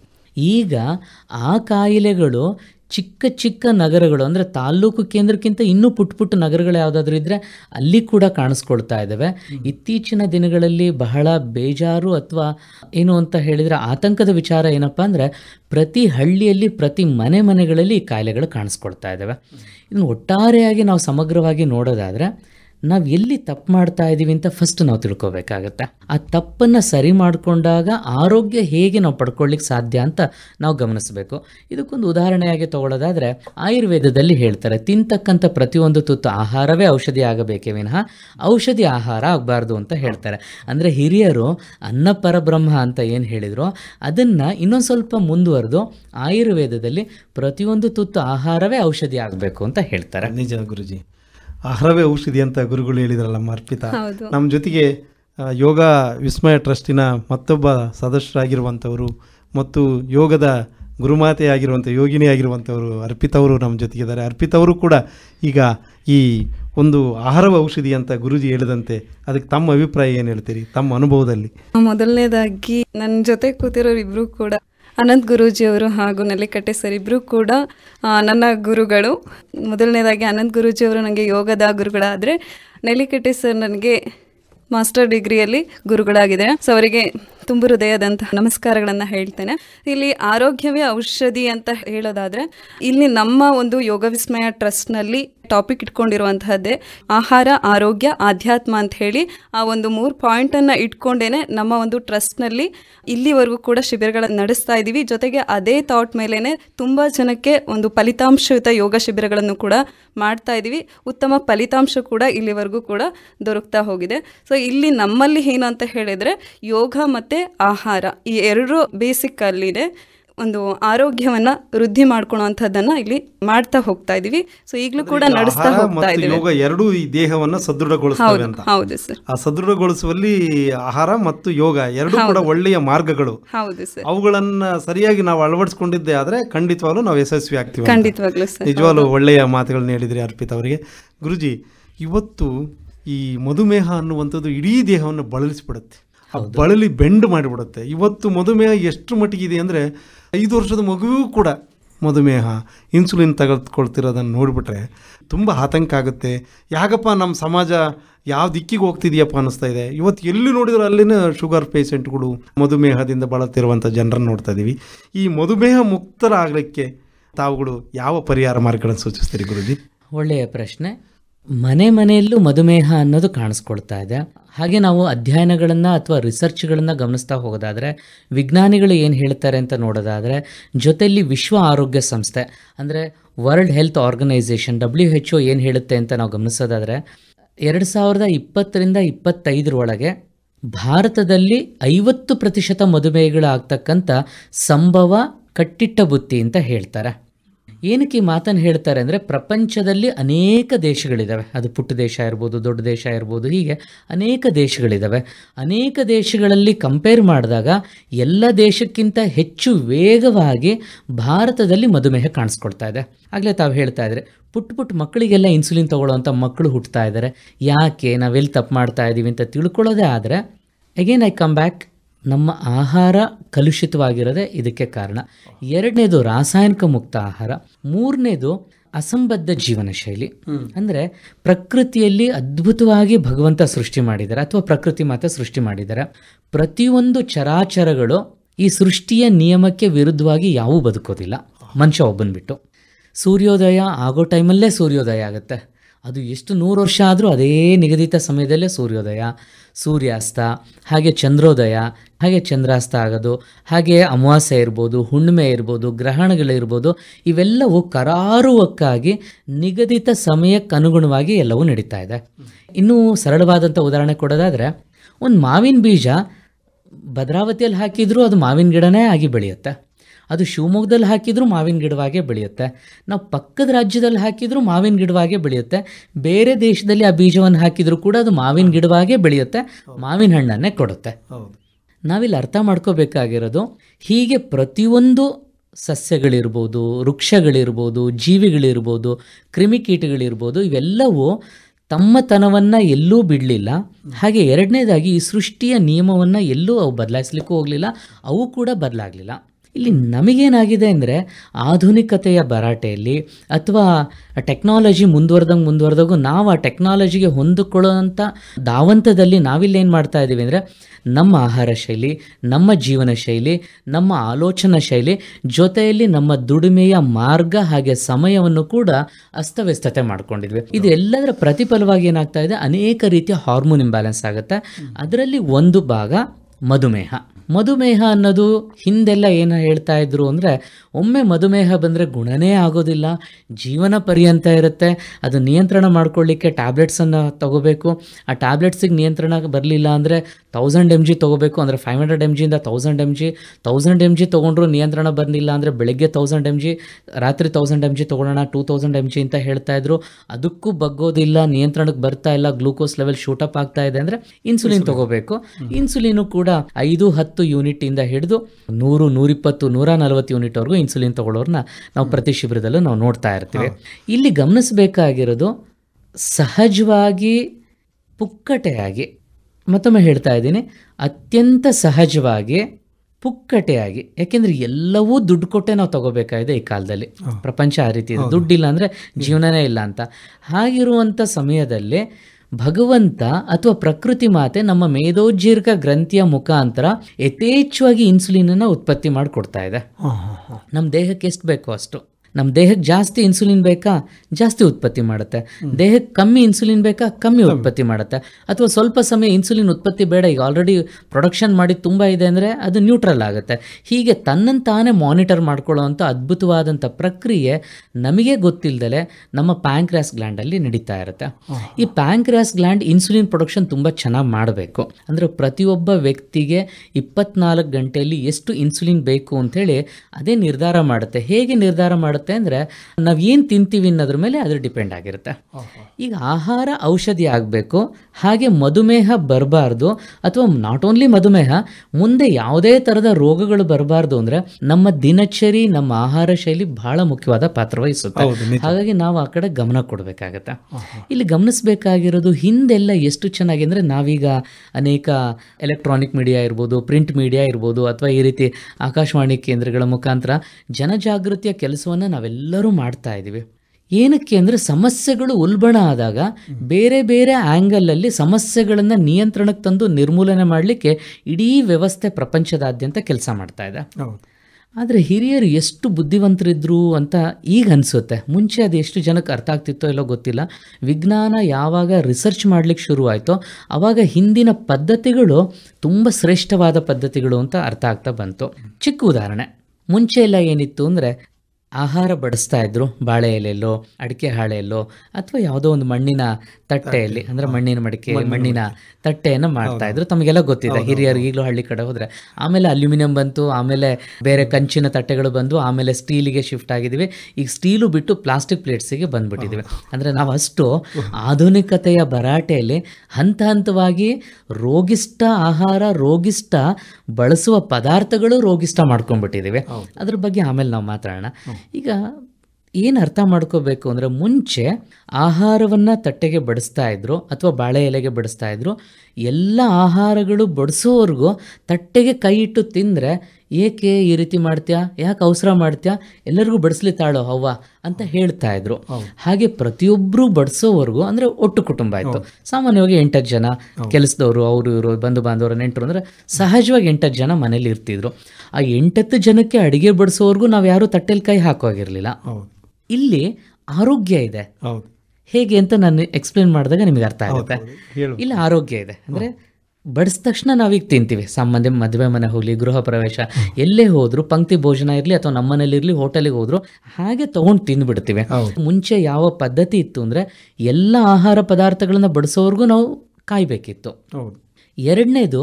ಈಗ ಆ ಕಾಯಿಲೆಗಳು ಚಿಕ್ಕ ಚಿಕ್ಕ ನಗರಗಳು ಅಂದರೆ ತಾಲ್ಲೂಕು ಕೇಂದ್ರಕ್ಕಿಂತ ಇನ್ನೂ ಪುಟ್ಟ ಪುಟ್ಟ ನಗರಗಳು ಯಾವುದಾದ್ರೂ ಇದ್ದರೆ ಅಲ್ಲಿ ಕೂಡ ಕಾಣಿಸ್ಕೊಳ್ತಾ ಇದ್ದಾವೆ. ಇತ್ತೀಚಿನ ದಿನಗಳಲ್ಲಿ ಬಹಳ ಬೇಜಾರು ಅಥವಾ ಏನು ಅಂತ ಹೇಳಿದರೆ ಆತಂಕದ ವಿಚಾರ ಏನಪ್ಪ ಅಂದರೆ ಪ್ರತಿ ಹಳ್ಳಿಯಲ್ಲಿ, ಪ್ರತಿ ಮನೆ ಮನೆಗಳಲ್ಲಿ ಈ ಕಾಯಿಲೆಗಳು ಕಾಣಿಸ್ಕೊಳ್ತಾ ಇದ್ದಾವೆ. ಇದನ್ನು ಒಟ್ಟಾರೆಯಾಗಿ ನಾವು ಸಮಗ್ರವಾಗಿ ನೋಡೋದಾದರೆ ನಾವು ಎಲ್ಲಿ ತಪ್ಪು ಮಾಡ್ತಾ ಇದ್ದೀವಿ ಅಂತ ಫಸ್ಟ್ ನಾವು ತಿಳ್ಕೊಬೇಕಾಗತ್ತೆ. ಆ ತಪ್ಪನ್ನು ಸರಿ ಮಾಡಿಕೊಂಡಾಗ ಆರೋಗ್ಯ ಹೇಗೆ ನಾವು ಪಡ್ಕೊಳ್ಳಿಕ್ಕೆ ಸಾಧ್ಯ ಅಂತ ನಾವು ಗಮನಿಸಬೇಕು. ಇದಕ್ಕೊಂದು ಉದಾಹರಣೆಯಾಗಿ ತಗೊಳ್ಳೋದಾದರೆ ಆಯುರ್ವೇದದಲ್ಲಿ ಹೇಳ್ತಾರೆ, ತಿಂತಕ್ಕಂಥ ಪ್ರತಿಯೊಂದು ತುತ್ತು ಆಹಾರವೇ ಔಷಧಿ ಆಗಬೇಕೇ ವಿನಃ ಔಷಧಿ ಆಹಾರ ಆಗಬಾರ್ದು ಅಂತ ಹೇಳ್ತಾರೆ. ಅಂದರೆ ಹಿರಿಯರು ಅನ್ನ ಪರಬ್ರಹ್ಮ ಅಂತ ಏನು ಹೇಳಿದ್ರು ಅದನ್ನು ಇನ್ನೊಂದು ಸ್ವಲ್ಪ ಮುಂದುವರೆದು ಆಯುರ್ವೇದದಲ್ಲಿ ಪ್ರತಿಯೊಂದು ತುತ್ತು ಆಹಾರವೇ ಔಷಧಿ ಆಗಬೇಕು ಅಂತ ಹೇಳ್ತಾರೆ. ನಿಜ ಗುರುಜಿ, ಆಹಾರವೇ ಔಷಧಿ ಅಂತ ಗುರುಗಳು ಹೇಳಿದ್ರಲ್ಲ ಅರ್ಪಿತಾ. ನಮ್ಮ ಜೊತೆಗೆ ಯೋಗ ವಿಸ್ಮಯ ಟ್ರಸ್ಟಿನ ಮತ್ತೊಬ್ಬ ಸದಸ್ಯರಾಗಿರುವಂಥವರು ಮತ್ತು ಯೋಗದ ಗುರುಮಾತೆ ಆಗಿರುವಂಥ ಯೋಗಿನಿ ಆಗಿರುವಂಥವರು ಅರ್ಪಿತವರು ನಮ್ಮ ಜೊತೆಗಿದ್ದಾರೆ. ಅರ್ಪಿತವರು ಕೂಡ ಈಗ ಈ ಒಂದು ಆಹಾರವ ಔಷಧಿ ಅಂತ ಗುರುಜಿ ಹೇಳಿದಂತೆ ಅದಕ್ಕೆ ತಮ್ಮ ಅಭಿಪ್ರಾಯ ಏನು ಹೇಳ್ತೀರಿ ತಮ್ಮ ಅನುಭವದಲ್ಲಿ? ಮೊದಲನೇದಾಗಿ ನನ್ನ ಜೊತೆ ಕೂತಿರೋರು ಇಬ್ಬರು ಕೂಡ ಅನಂತ್ ಗುರೂಜಿಯವರು ಹಾಗೂ ನಲಿಕಟ್ಟೆ ಸರ್ ಇಬ್ಬರು ಕೂಡ ನನ್ನ ಗುರುಗಳು. ಮೊದಲನೇದಾಗಿ ಅನಂತ್ ಗುರೂಜಿಯವರು ನನಗೆ ಯೋಗದ ಗುರುಗಳಾದರೆ, ನಲಿಕಟ್ಟೆ ಸರ್ ನನಗೆ ಮಾಸ್ಟರ್ ಡಿಗ್ರಿಯಲ್ಲಿ ಗುರುಗಳಾಗಿದೆ. ಸೊ ಅವರಿಗೆ ತುಂಬ ಹೃದಯದಂತಹ ನಮಸ್ಕಾರಗಳನ್ನು ಹೇಳ್ತೇನೆ. ಇಲ್ಲಿ ಆರೋಗ್ಯವೇ ಔಷಧಿ ಅಂತ ಹೇಳೋದಾದರೆ ಇಲ್ಲಿ ನಮ್ಮ ಒಂದು ಯೋಗ ವಿಸ್ಮಯ ಟ್ರಸ್ಟ್ನಲ್ಲಿ ಟಾಪಿಕ್ ಇಟ್ಕೊಂಡಿರುವಂತಹದ್ದೇ ಆಹಾರ, ಆರೋಗ್ಯ, ಆಧ್ಯಾತ್ಮ ಅಂತ ಹೇಳಿ ಆ ಒಂದು ಮೂರು ಪಾಯಿಂಟನ್ನು ಇಟ್ಕೊಂಡೇನೆ ನಮ್ಮ ಒಂದು ಟ್ರಸ್ಟ್ನಲ್ಲಿ ಇಲ್ಲಿವರೆಗೂ ಕೂಡ ಶಿಬಿರಗಳನ್ನು ನಡೆಸ್ತಾ ಇದ್ದೀವಿ. ಜೊತೆಗೆ ಅದೇ ಥಾಟ್ ಮೇಲೇ ತುಂಬ ಜನಕ್ಕೆ ಒಂದು ಫಲಿತಾಂಶಯುತ ಯೋಗ ಶಿಬಿರಗಳನ್ನು ಕೂಡ ಮಾಡ್ತಾ ಇದ್ದೀವಿ. ಉತ್ತಮ ಫಲಿತಾಂಶ ಕೂಡ ಇಲ್ಲಿವರೆಗೂ ಕೂಡ ದೊರಕ್ತಾ ಹೋಗಿದೆ. ಸೊ ಇಲ್ಲಿ ನಮ್ಮಲ್ಲಿ ಏನು ಅಂತ ಹೇಳಿದರೆ ಯೋಗ ಮತ್ತು ಆಹಾರ ಈ ಎರಡು ಬೇಸಿಕ್ ಅಲ್ಲಿದೆ. ಒಂದು ಆರೋಗ್ಯವನ್ನ ವೃದ್ಧಿ ಮಾಡ್ಕೊಳ್ಳುವಂಥದ್ದನ್ನ ಇಲ್ಲಿ ಮಾಡ್ತಾ ಹೋಗ್ತಾ ಇದೀವಿ. ಸೊ ಈಗಲೂ ಕೂಡ ನಡೆಸ್ತಾ ಹೋಗ್ತಾ ಇದ್ದೀವಿ. ಯೋಗ ಎರಡು ಈ ದೇಹವನ್ನ ಸದೃಢಗೊಳಿಸುತ್ತವೆ ಅಂತ. ಹೌದು ಸರ್. ಆ ಸದೃಢಗೊಳಿಸುವಲ್ಲಿ ಆಹಾರ ಮತ್ತು ಯೋಗ ಎರಡು ಕೂಡ ಒಳ್ಳೆಯ ಮಾರ್ಗಗಳು. ಹೌದು ಸರ್. ಅವುಗಳನ್ನ ಸರಿಯಾಗಿ ನಾವು ಅಳವಡಿಸಿಕೊಂಡಿದ್ದೆ ಆದ್ರೆ ಖಂಡಿತವಾಗ್ಲೂ ನಾವು ಯಶಸ್ವಿ ಆಗ್ತೀವಿ. ಖಂಡಿತವಾಗ್ಲೂ ಸರ್. ನಿಜವಾಗ್ಲೂ ಒಳ್ಳೆಯ ಮಾತುಗಳನ್ನ ಹೇಳಿದ್ರಿ ಅರ್ಪಿತ ಅವರಿಗೆ. ಗುರುಜಿ, ಇವತ್ತು ಈ ಮಧುಮೇಹ ಅನ್ನುವಂಥದ್ದು ಇಡೀ ದೇಹವನ್ನು ಬಳಲಿಸ್ಬಿಡುತ್ತೆ, ಬಳಲಿ ಬೆಂಡ್ ಮಾಡಿಬಿಡುತ್ತೆ. ಇವತ್ತು ಮಧುಮೇಹ ಎಷ್ಟು ಮಟ್ಟಿಗಿದೆ ಅಂದರೆ ಐದು ವರ್ಷದ ಮಗುವೂ ಕೂಡ ಮಧುಮೇಹ, ಇನ್ಸುಲಿನ್ ತೆಗೆದುಕೊಳ್ತಿರೋದನ್ನು ನೋಡಿಬಿಟ್ರೆ ತುಂಬ ಆತಂಕ ಆಗುತ್ತೆ. ಯಾಕಪ್ಪ ನಮ್ಮ ಸಮಾಜ ಯಾವ ದಿಕ್ಕಿಗೆ ಹೋಗ್ತಿದೆಯಪ್ಪ ಅನ್ನಿಸ್ತಾ ಇದೆ. ಇವತ್ತು ಎಲ್ಲಿ ನೋಡಿದ್ರು ಅಲ್ಲಿನ ಶುಗರ್ ಪೇಷೆಂಟ್ಗಳು, ಮಧುಮೇಹದಿಂದ ಬಳಲ್ತಿರುವಂಥ ಜನರನ್ನು ನೋಡ್ತಾ ಇದ್ದೀವಿ. ಈ ಮಧುಮೇಹ ಮುಕ್ತರಾಗಲಿಕ್ಕೆ ತಾವುಗಳು ಯಾವ ಪರಿಹಾರ ಮಾರ್ಗಗಳನ್ನು ಸೂಚಿಸ್ತೀರಿ ಗುರುಜಿ? ಒಳ್ಳೆಯ ಪ್ರಶ್ನೆ. ಮನೆ ಮನೆಯಲ್ಲೂ ಮಧುಮೇಹ ಅನ್ನೋದು ಕಾಣಿಸ್ಕೊಳ್ತಾ ಇದೆ. ಹಾಗೆ ನಾವು ಅಧ್ಯಯನಗಳನ್ನು ಅಥವಾ ರಿಸರ್ಚ್ಗಳನ್ನು ಗಮನಿಸ್ತಾ ಹೋಗೋದಾದರೆ, ವಿಜ್ಞಾನಿಗಳು ಏನು ಹೇಳ್ತಾರೆ ಅಂತ ನೋಡೋದಾದರೆ, ಜೊತೆಯಲ್ಲಿ ವಿಶ್ವ ಆರೋಗ್ಯ ಸಂಸ್ಥೆ ಅಂದರೆ world health organisation W H O ಏನು ಹೇಳುತ್ತೆ ಅಂತ ನಾವು ಗಮನಿಸೋದಾದರೆ, ಎರಡು ಸಾವಿರದ ಇಪ್ಪತ್ತರಿಂದ ಇಪ್ಪತ್ತೈದರೊಳಗೆ ಭಾರತದಲ್ಲಿ ಐವತ್ತು ಪ್ರತಿಶತ ಮಧುಮೇಹಗಳಾಗ್ತಕ್ಕಂಥ ಸಂಭವ ಕಟ್ಟಿಟ್ಟ ಬುತ್ತಿ ಅಂತ ಹೇಳ್ತಾರೆ. ಏನಕ್ಕೆ ಈ ಮಾತನ್ನು ಹೇಳ್ತಾರೆ ಅಂದರೆ, ಪ್ರಪಂಚದಲ್ಲಿ ಅನೇಕ ದೇಶಗಳಿದ್ದಾವೆ. ಅದು ಪುಟ್ಟ ದೇಶ ಇರ್ಬೋದು, ದೊಡ್ಡ ದೇಶ ಇರ್ಬೋದು, ಹೀಗೆ ಅನೇಕ ದೇಶಗಳಿದ್ದಾವೆ. ಅನೇಕ ದೇಶಗಳಲ್ಲಿ ಕಂಪೇರ್ ಮಾಡಿದಾಗ ಎಲ್ಲ ದೇಶಕ್ಕಿಂತ ಹೆಚ್ಚು ವೇಗವಾಗಿ ಭಾರತದಲ್ಲಿ ಮಧುಮೇಹ ಕಾಣಿಸ್ಕೊಳ್ತಾ ಇದೆ. ಆಗಲೇ ತಾವು ಹೇಳ್ತಾ ಇದ್ರೆ ಪುಟ್ಟ ಪುಟ್ಟ ಮಕ್ಕಳಿಗೆಲ್ಲ ಇನ್ಸುಲಿನ್ ತೊಗೊಳ್ಳೋವಂಥ ಮಕ್ಕಳು ಹುಟ್ಟುತ್ತಾ ಇದ್ದಾರೆ. ಯಾಕೆ, ನಾವೆಲ್ಲಿ ತಪ್ಪು ಮಾಡ್ತಾ ಇದ್ದೀವಿ ಅಂತ ತಿಳ್ಕೊಳ್ಳೋದೇ ಆದರೆ, ಅಗೇನ್ ಐ ಕಮ್ ಬ್ಯಾಕ್, ನಮ್ಮ ಆಹಾರ ಕಲುಷಿತವಾಗಿರೋದೇ ಇದಕ್ಕೆ ಕಾರಣ. ಎರಡನೇದು ರಾಸಾಯನಿಕ ಮುಕ್ತ ಆಹಾರ. ಮೂರನೇದು ಅಸಂಬದ್ಧ ಜೀವನ ಶೈಲಿ. ಅಂದರೆ ಪ್ರಕೃತಿಯಲ್ಲಿ ಅದ್ಭುತವಾಗಿ ಭಗವಂತ ಸೃಷ್ಟಿ ಮಾಡಿದ್ದಾರೆ ಅಥವಾ ಪ್ರಕೃತಿ ಮಾತ್ರ ಸೃಷ್ಟಿ ಮಾಡಿದ್ದಾರೆ. ಪ್ರತಿಯೊಂದು ಚರಾಚರಗಳು ಈ ಸೃಷ್ಟಿಯ ನಿಯಮಕ್ಕೆ ವಿರುದ್ಧವಾಗಿ ಯಾವೂ ಬದುಕೋದಿಲ್ಲ, ಮನುಷ್ಯ ಒಬ್ಬನ್ ಬಿಟ್ಟು. ಸೂರ್ಯೋದಯ ಆಗೋ ಟೈಮಲ್ಲೇ ಸೂರ್ಯೋದಯ ಆಗುತ್ತೆ, ಅದು ಎಷ್ಟು ನೂರು ವರ್ಷ ಆದರೂ ಅದೇ ನಿಗದಿತ ಸಮಯದಲ್ಲೇ ಸೂರ್ಯೋದಯ, ಸೂರ್ಯಾಸ್ತ, ಹಾಗೆ ಚಂದ್ರೋದಯ, ಹಾಗೆ ಚಂದ್ರಾಸ್ತ ಆಗೋದು, ಹಾಗೆ ಅಮಾವಾಸ್ಯೆ ಇರ್ಬೋದು, ಹುಣ್ಣಿಮೆ ಇರ್ಬೋದು, ಗ್ರಹಣಗಳಿರ್ಬೋದು, ಇವೆಲ್ಲವೂ ಕರಾರುವಕ್ಕಾಗಿ ನಿಗದಿತ ಸಮಯಕ್ಕೆ ಅನುಗುಣವಾಗಿ ಎಲ್ಲವೂ ನಡೀತಾ ಇದೆ. ಇನ್ನೂ ಸರಳವಾದಂಥ ಉದಾಹರಣೆ ಕೊಡೋದಾದರೆ, ಒಂದು ಮಾವಿನ ಬೀಜ ಭದ್ರಾವತಿಯಲ್ಲಿ ಹಾಕಿದರೂ ಅದು ಮಾವಿನ ಗಿಡನೇ ಆಗಿ ಬೆಳೆಯುತ್ತೆ, ಅದು ಶಿವಮೊಗ್ಗದಲ್ಲಿ ಹಾಕಿದರೂ ಮಾವಿನ ಗಿಡವಾಗೇ ಬೆಳೆಯುತ್ತೆ, ನಾವು ಪಕ್ಕದ ರಾಜ್ಯದಲ್ಲಿ ಹಾಕಿದರೂ ಮಾವಿನ ಗಿಡವಾಗೇ ಬೆಳೆಯುತ್ತೆ, ಬೇರೆ ದೇಶದಲ್ಲಿ ಆ ಬೀಜವನ್ನು ಹಾಕಿದರೂ ಕೂಡ ಅದು ಮಾವಿನ ಗಿಡವಾಗೇ ಬೆಳೆಯುತ್ತೆ, ಮಾವಿನ ಹಣ್ಣನ್ನೇ ಕೊಡುತ್ತೆ. ನಾವಿಲ್ಲಿ ಅರ್ಥ ಮಾಡ್ಕೋಬೇಕಾಗಿರೋದು, ಹೀಗೆ ಪ್ರತಿಯೊಂದು ಸಸ್ಯಗಳಿರ್ಬೋದು, ವೃಕ್ಷಗಳಿರ್ಬೋದು, ಜೀವಿಗಳಿರ್ಬೋದು, ಕ್ರಿಮಿಕೀಟಗಳಿರ್ಬೋದು, ಇವೆಲ್ಲವೂ ತಮ್ಮತನವನ್ನು ಎಲ್ಲೂ ಬಿಡಲಿಲ್ಲ. ಹಾಗೆ ಎರಡನೇದಾಗಿ ಈ ಸೃಷ್ಟಿಯ ನಿಯಮವನ್ನು ಎಲ್ಲೂ ಅವು ಬದಲಾಯಿಸ್ಲಿಕ್ಕೂ ಹೋಗಲಿಲ್ಲ, ಅವು ಕೂಡ ಬದಲಾಗಲಿಲ್ಲ. ಇಲ್ಲಿ ನಮಗೇನಾಗಿದೆ ಅಂದರೆ, ಆಧುನಿಕತೆಯ ಭರಾಟೆಯಲ್ಲಿ ಅಥವಾ ಟೆಕ್ನಾಲಜಿ ಮುಂದುವರೆದಂಗೆ ಮುಂದುವರೆದಾಗೂ ನಾವು ಆ ಟೆಕ್ನಾಲಜಿಗೆ ಹೊಂದಿಕೊಳ್ಳೋಂಥ ಧಾವಂತದಲ್ಲಿ ನಾವಿಲ್ಲೇನು ಮಾಡ್ತಾ ಇದ್ದೀವಿ ಅಂದರೆ, ನಮ್ಮ ಆಹಾರ ಶೈಲಿ, ನಮ್ಮ ಜೀವನ ಶೈಲಿ, ನಮ್ಮ ಆಲೋಚನಾ ಶೈಲಿ ಜೊತೆಯಲ್ಲಿ ನಮ್ಮ ದುಡಿಮೆಯ ಮಾರ್ಗ ಹಾಗೆ ಸಮಯವನ್ನು ಕೂಡ ಅಸ್ತವ್ಯಸ್ತತೆ ಮಾಡ್ಕೊಂಡಿದ್ವಿ. ಇದು ಎಲ್ಲದರ ಪ್ರತಿಫಲವಾಗಿ ಏನಾಗ್ತಾ ಇದೆ, ಅನೇಕ ರೀತಿಯ ಹಾರ್ಮೋನ್ ಇಂಬ್ಯಾಲೆನ್ಸ್ ಆಗುತ್ತೆ. ಅದರಲ್ಲಿ ಒಂದು ಭಾಗ ಮಧುಮೇಹ. ಮಧುಮೇಹ ಅನ್ನೋದು ಹಿಂದೆಲ್ಲ ಏನು ಹೇಳ್ತಾ ಇದ್ರು ಅಂದರೆ, ಒಮ್ಮೆ ಮಧುಮೇಹ ಬಂದರೆ ಗುಣನೇ ಆಗೋದಿಲ್ಲ, ಜೀವನ ಪರ್ಯಂತ ಇರುತ್ತೆ, ಅದು ನಿಯಂತ್ರಣ ಮಾಡ್ಕೊಳ್ಳಿಕ್ಕೆ ಟ್ಯಾಬ್ಲೆಟ್ಸನ್ನು ತೊಗೋಬೇಕು, ಆ ಟ್ಯಾಬ್ಲೆಟ್ಸಿಗೆ ನಿಯಂತ್ರಣ ಬರಲಿಲ್ಲ ಅಂದರೆ ತೌಸಂಡ್ ಎಮ್ ಜಿ ತೊಗೋಬೇಕು, ಅಂದರೆ ಫೈವ್ ಹಂಡ್ರೆಡ್ ಎಮ್ ಜಿಯಿಂದ thousand M G thousand M G ತೊಗೊಂಡ್ರು ನಿಯಂತ್ರಣ ಬರಲಿಲ್ಲ ಅಂದರೆ ಬೆಳಗ್ಗೆ ತೌಸಂಡ್ ಎಮ್ ಜಿ ರಾತ್ರಿ ತೌಸಂಡ್ ಎಮ್ ಜಿ ತೊಗೊಳ್ಳೋಣ, ಟೂ ತೌಸಂಡ್ ಎಮ್ ಜಿ ಅಂತ ಹೇಳ್ತಾಯಿದ್ರು. ಅದಕ್ಕೂ ಬಗ್ಗೋದಿಲ್ಲ, ನಿಯಂತ್ರಣಕ್ಕೆ ಬರ್ತಾ ಇಲ್ಲ, ಗ್ಲೂಕೋಸ್ ಲೆವೆಲ್ ಶೂಟಪ್ ಆಗ್ತಾ ಇದೆ ಅಂದರೆ ಇನ್ಸುಲಿನ್ ತೊಗೋಬೇಕು. ಇನ್ಸುಲಿನು ಕೂಡ ಐದು ಹತ್ತು ಯೂನಿಟಿಂದ ಹಿಡಿದು ನೂರು ನೂರಿಪ್ಪತ್ತು ನೂರ ನಲವತ್ತು ಯೂನಿಟ್ವರೆಗೂ ಇನ್ಸುಲಿನ್ ತಗೊಳ್ಳೋರನ್ನ ನಾವು ಪ್ರತಿ ಶಿಬಿರದಲ್ಲೂ ನಾವು ನೋಡ್ತಾ ಇರ್ತೀವಿ. ಇಲ್ಲಿ ಗಮನಿಸಬೇಕಾಗಿರೋದು, ಸಹಜವಾಗಿ ಪುಕ್ಕಟೆಯಾಗಿ, ಮತ್ತೊಮ್ಮೆ ಹೇಳ್ತಾ ಇದ್ದೀನಿ, ಅತ್ಯಂತ ಸಹಜವಾಗಿ ಪುಕ್ಕಟೆಯಾಗಿ, ಯಾಕೆಂದರೆ ಎಲ್ಲವೂ ದುಡ್ಡು ಕೊಟ್ಟೆ ನಾವು ತಗೋಬೇಕಾಗಿದೆ ಈ ಕಾಲದಲ್ಲಿ. ಪ್ರಪಂಚ ಆ ರೀತಿ ಇದೆ, ದುಡ್ಡಿಲ್ಲ ಅಂದರೆ ಜೀವನನೇ ಇಲ್ಲ ಅಂತ. ಹಾಗಿರುವಂಥ ಸಮಯದಲ್ಲಿ ಭಗವಂತ ಅಥವಾ ಪ್ರಕೃತಿ ಮಾತೆ ನಮ್ಮ ಮೇದೋಜ್ಜೀರ್ಘ ಗ್ರಂಥಿಯ ಮುಖಾಂತರ ಯಥೇಚ್ಛವಾಗಿ ಇನ್ಸುಲಿನನ್ನು ಉತ್ಪತ್ತಿ ಮಾಡಿಕೊಡ್ತಾ ಇದೆ. ನಮ್ಮ ದೇಹಕ್ಕೆ ಎಷ್ಟು ಬೇಕೋ ಅಷ್ಟು. ನಮ್ಮ ದೇಹಕ್ಕೆ ಜಾಸ್ತಿ ಇನ್ಸುಲಿನ್ ಬೇಕಾ, ಜಾಸ್ತಿ ಉತ್ಪತ್ತಿ ಮಾಡುತ್ತೆ. ದೇಹಕ್ಕೆ ಕಮ್ಮಿ ಇನ್ಸುಲಿನ್ ಬೇಕಾ, ಕಮ್ಮಿ ಉತ್ಪತ್ತಿ ಮಾಡುತ್ತೆ. ಅಥವಾ ಸ್ವಲ್ಪ ಸಮಯ ಇನ್ಸುಲಿನ್ ಉತ್ಪತ್ತಿ ಬೇಡ, ಈಗ ಆಲ್ರೆಡಿ ಪ್ರೊಡಕ್ಷನ್ ಮಾಡಿ ತುಂಬ ಇದೆ ಅಂದರೆ ಅದು ನ್ಯೂಟ್ರಲ್ ಆಗುತ್ತೆ. ಹೀಗೆ ತನ್ನನ್ನು ತಾನೇ ಮಾನಿಟರ್ ಮಾಡ್ಕೊಳ್ಳೋವಂಥ ಅದ್ಭುತವಾದಂಥ ಪ್ರಕ್ರಿಯೆ ನಮಗೆ ಗೊತ್ತಿಲ್ಲದಲೇ ನಮ್ಮ ಪ್ಯಾಂಕ್ರಿಯಾಸ್ ಗ್ಲ್ಯಾಂಡಲ್ಲಿ ನಡೀತಾ ಇರುತ್ತೆ. ಈ ಪ್ಯಾಂಕ್ರಿಯಾಸ್ ಗ್ಲ್ಯಾಂಡ್ ಇನ್ಸುಲಿನ್ ಪ್ರೊಡಕ್ಷನ್ ತುಂಬ ಚೆನ್ನಾಗಿ ಮಾಡಬೇಕು. ಅಂದರೆ ಪ್ರತಿಯೊಬ್ಬ ವ್ಯಕ್ತಿಗೆ ಇಪ್ಪತ್ನಾಲ್ಕು ಗಂಟೆಯಲ್ಲಿ ಎಷ್ಟು ಇನ್ಸುಲಿನ್ ಬೇಕು ಅಂಥೇಳಿ ಅದೇ ನಿರ್ಧಾರ ಮಾಡುತ್ತೆ. ಹೇಗೆ ನಿರ್ಧಾರ ಮಾಡುತ್ತೆ ಅಂದರೆ, ನಾವು ಏನು ತಿಂತೀವಿ ಅನ್ನೋದ್ರ ಮೇಲೆ ಅದು ಡಿಪೆಂಡ್ ಆಗಿರುತ್ತೆ. ಈಗ ಆಹಾರ ಔಷಧಿ ಆಗಬೇಕು, ಹಾಗೆ ಮಧುಮೇಹ ಬರಬಾರ್ದು, ಅಥವಾ ನಾಟ್ ಓನ್ಲಿ ಮಧುಮೇಹ, ಮುಂದೆ ಯಾವುದೇ ಥರದ ರೋಗಗಳು ಬರಬಾರ್ದು ಅಂದರೆ ನಮ್ಮ ದಿನಚರಿ, ನಮ್ಮ ಆಹಾರ ಶೈಲಿ ಬಹಳ ಮುಖ್ಯವಾದ ಪಾತ್ರ ವಹಿಸುತ್ತೆ. ಹಾಗಾಗಿ ನಾವು ಆ ಕಡೆ ಗಮನ ಕೊಡಬೇಕಾಗತ್ತೆ. ಇಲ್ಲಿ ಗಮನಿಸಬೇಕಾಗಿರೋದು, ಹಿಂದೆಲ್ಲ ಎಷ್ಟು ಚೆನ್ನಾಗಿ ಅಂದರೆ, ನಾವೀಗ ಅನೇಕ ಎಲೆಕ್ಟ್ರಾನಿಕ್ ಮೀಡಿಯಾ ಇರ್ಬೋದು, ಪ್ರಿಂಟ್ ಮೀಡಿಯಾ ಇರ್ಬೋದು, ಅಥವಾ ಈ ರೀತಿ ಆಕಾಶವಾಣಿ ಕೇಂದ್ರಗಳ ಮುಖಾಂತರ ಜನಜಾಗೃತಿಯ ಕೆಲಸವನ್ನು ನಾವೆಲ್ಲರೂ ಮಾಡ್ತಾ ಇದ್ದೀವಿ. ಏನಕ್ಕೆ ಅಂದರೆ, ಸಮಸ್ಯೆಗಳು ಉಲ್ಬಣ ಆದಾಗ ಬೇರೆ ಬೇರೆ ಆ್ಯಂಗಲಲ್ಲಿ ಸಮಸ್ಯೆಗಳನ್ನು ನಿಯಂತ್ರಣಕ್ಕೆ ತಂದು ನಿರ್ಮೂಲನೆ ಮಾಡಲಿಕ್ಕೆ ಇಡೀ ವ್ಯವಸ್ಥೆ ಪ್ರಪಂಚದಾದ್ಯಂತ ಕೆಲಸ ಮಾಡ್ತಾ ಇದೆ. ಆದರೆ ಹಿರಿಯರು ಎಷ್ಟು ಬುದ್ಧಿವಂತರಿದ್ರು ಅಂತ ಈಗ ಅನಿಸುತ್ತೆ. ಮುಂಚೆ ಅದು ಎಷ್ಟು ಜನಕ್ಕೆ ಅರ್ಥ ಆಗ್ತಿತ್ತೋ ಎಲ್ಲೋ ಗೊತ್ತಿಲ್ಲ. ವಿಜ್ಞಾನ ಯಾವಾಗ ರಿಸರ್ಚ್ ಮಾಡಲಿಕ್ಕೆ ಶುರುವಾಯಿತೋ ಆವಾಗ ಹಿಂದಿನ ಪದ್ಧತಿಗಳು ತುಂಬ ಶ್ರೇಷ್ಠವಾದ ಪದ್ಧತಿಗಳು ಅಂತ ಅರ್ಥ ಆಗ್ತಾ ಬಂತು. ಚಿಕ್ಕ ಉದಾಹರಣೆ, ಮುಂಚೆ ಎಲ್ಲ ಏನಿತ್ತು ಅಂದರೆ, ಆಹಾರ ಬಡಿಸ್ತಾ ಇದ್ರು ಬಾಳೆ ಎಲೆಯಲ್ಲೋ, ಅಡಿಕೆ ಹಾಳೆಯಲ್ಲೋ, ಅಥವಾ ಯಾವುದೋ ಒಂದು ಮಣ್ಣಿನ ತಟ್ಟೆಯಲ್ಲಿ, ಅಂದರೆ ಮಣ್ಣಿನ ಮಡಿಕೆ, ಮಣ್ಣಿನ ತಟ್ಟೆಯನ್ನು ಮಾಡ್ತಾ ಇದ್ರು. ತಮಗೆಲ್ಲ ಗೊತ್ತಿದೆ, ಹಿರಿಯರು ಈಗಲೂ ಹಳ್ಳಿ ಕಡೆ ಹೋದರೆ. ಆಮೇಲೆ ಅಲ್ಯೂಮಿನಿಯಂ ಬಂತು, ಆಮೇಲೆ ಬೇರೆ ಕಂಚಿನ ತಟ್ಟೆಗಳು ಬಂದು, ಆಮೇಲೆ ಸ್ಟೀಲಿಗೆ ಶಿಫ್ಟ್ ಆಗಿದ್ದೀವಿ. ಈಗ ಸ್ಟೀಲು ಬಿಟ್ಟು ಪ್ಲಾಸ್ಟಿಕ್ ಪ್ಲೇಟ್ಸಿಗೆ ಬಂದ್ಬಿಟ್ಟಿದ್ದೀವಿ. ಅಂದರೆ ನಾವು ಅಷ್ಟು ಆಧುನಿಕತೆಯ ಭರಾಟೆಯಲ್ಲಿ ಹಂತ ಹಂತವಾಗಿ ರೋಗಿಷ್ಠ ಆಹಾರ, ರೋಗಿಷ್ಠ ಬಳಸುವ ಪದಾರ್ಥಗಳು ರೋಗಿಷ್ಠ ಮಾಡ್ಕೊಂಡ್ಬಿಟ್ಟಿದ್ದೀವಿ. ಅದ್ರ ಬಗ್ಗೆ ಆಮೇಲೆ ನಾವು ಮಾತಾಡೋಣ. ಈಗ ಏನು ಅರ್ಥ ಮಾಡ್ಕೋಬೇಕು ಅಂದರೆ, ಮುಂಚೆ ಆಹಾರವನ್ನು ತಟ್ಟೆಗೆ ಬಡಿಸ್ತಾ ಇದ್ರು ಅಥವಾ ಬಾಳೆ ಎಲೆಗೆ ಬಡಿಸ್ತಾ ಇದ್ರು. ಎಲ್ಲ ಆಹಾರಗಳು ಬಡಿಸೋವರೆಗೂ ತಟ್ಟೆಗೆ ಕೈ ಇಟ್ಟು ತಿಂದರೆ, ಏಕೆ ಈ ರೀತಿ ಮಾಡ್ತೀಯಾ, ಯಾಕೆ ಅವಸರ ಮಾಡ್ತೀಯಾ, ಎಲ್ಲರಿಗೂ ಬಡಿಸ್ಲಿ ತಾಳೋ ಅವ್ವ ಅಂತ ಹೇಳ್ತಾ ಇದ್ರು. ಹಾಗೆ ಪ್ರತಿಯೊಬ್ಬರು ಬಡಿಸೋವರೆಗೂ, ಅಂದರೆ ಒಟ್ಟು ಕುಟುಂಬ ಆಯಿತು. ಸಾಮಾನ್ಯವಾಗಿ ಎಂಟತ್ತು ಜನ ಕೆಲಸದವರು, ಅವರು ಇವರು, ಬಂಧು ಬಾಂಧವರು, ನೆಂಟರು, ಅಂದರೆ ಸಹಜವಾಗಿ ಎಂಟತ್ತು ಜನ ಮನೇಲಿ ಇರ್ತಿದ್ರು. ಆ ಎಂಟತ್ತು ಜನಕ್ಕೆ ಅಡುಗೆ ಬಡಿಸೋವರೆಗೂ ನಾವು ಯಾರೂ ತಟ್ಟೆಲಿ ಕೈ ಹಾಕೋಗಿರಲಿಲ್ಲ. ಇಲ್ಲಿ ಆರೋಗ್ಯ ಇದೆ. ಹೇಗೆ ಅಂತ ನಾನು ಎಕ್ಸ್ಪ್ಲೇನ್ ಮಾಡಿದಾಗ ನಿಮಗೆ ಅರ್ಥ ಆಗುತ್ತೆ. ಹೇಳು. ಇಲ್ಲ ಆರೋಗ್ಯ ಇದೆ ಅಂದರೆ ಬಡಿಸಿದ ತಕ್ಷಣ ನಾವೀಗ ತಿಂತೀವಿ. ಸಂಬಂಧ ಮದುವೆ ಮನೆ ಹೋಗಲಿ, ಗೃಹ ಪ್ರವೇಶ ಎಲ್ಲೇ ಹೋದ್ರು, ಪಂಕ್ತಿ ಭೋಜನ ಇರಲಿ ಅಥವಾ ನಮ್ಮನೇಲಿರಲಿ, ಹೋಟೆಲಿಗೆ ಹೋದ್ರು ಹಾಗೆ ತೊಗೊಂಡು ತಿಂದ್ಬಿಡ್ತೀವಿ. ಮುಂಚೆ ಯಾವ ಪದ್ಧತಿ ಇತ್ತು ಅಂದರೆ ಎಲ್ಲ ಆಹಾರ ಪದಾರ್ಥಗಳನ್ನ ಬಡಿಸೋವರೆಗೂ ನಾವು ಕಾಯಬೇಕಿತ್ತು. ಎರಡನೇದು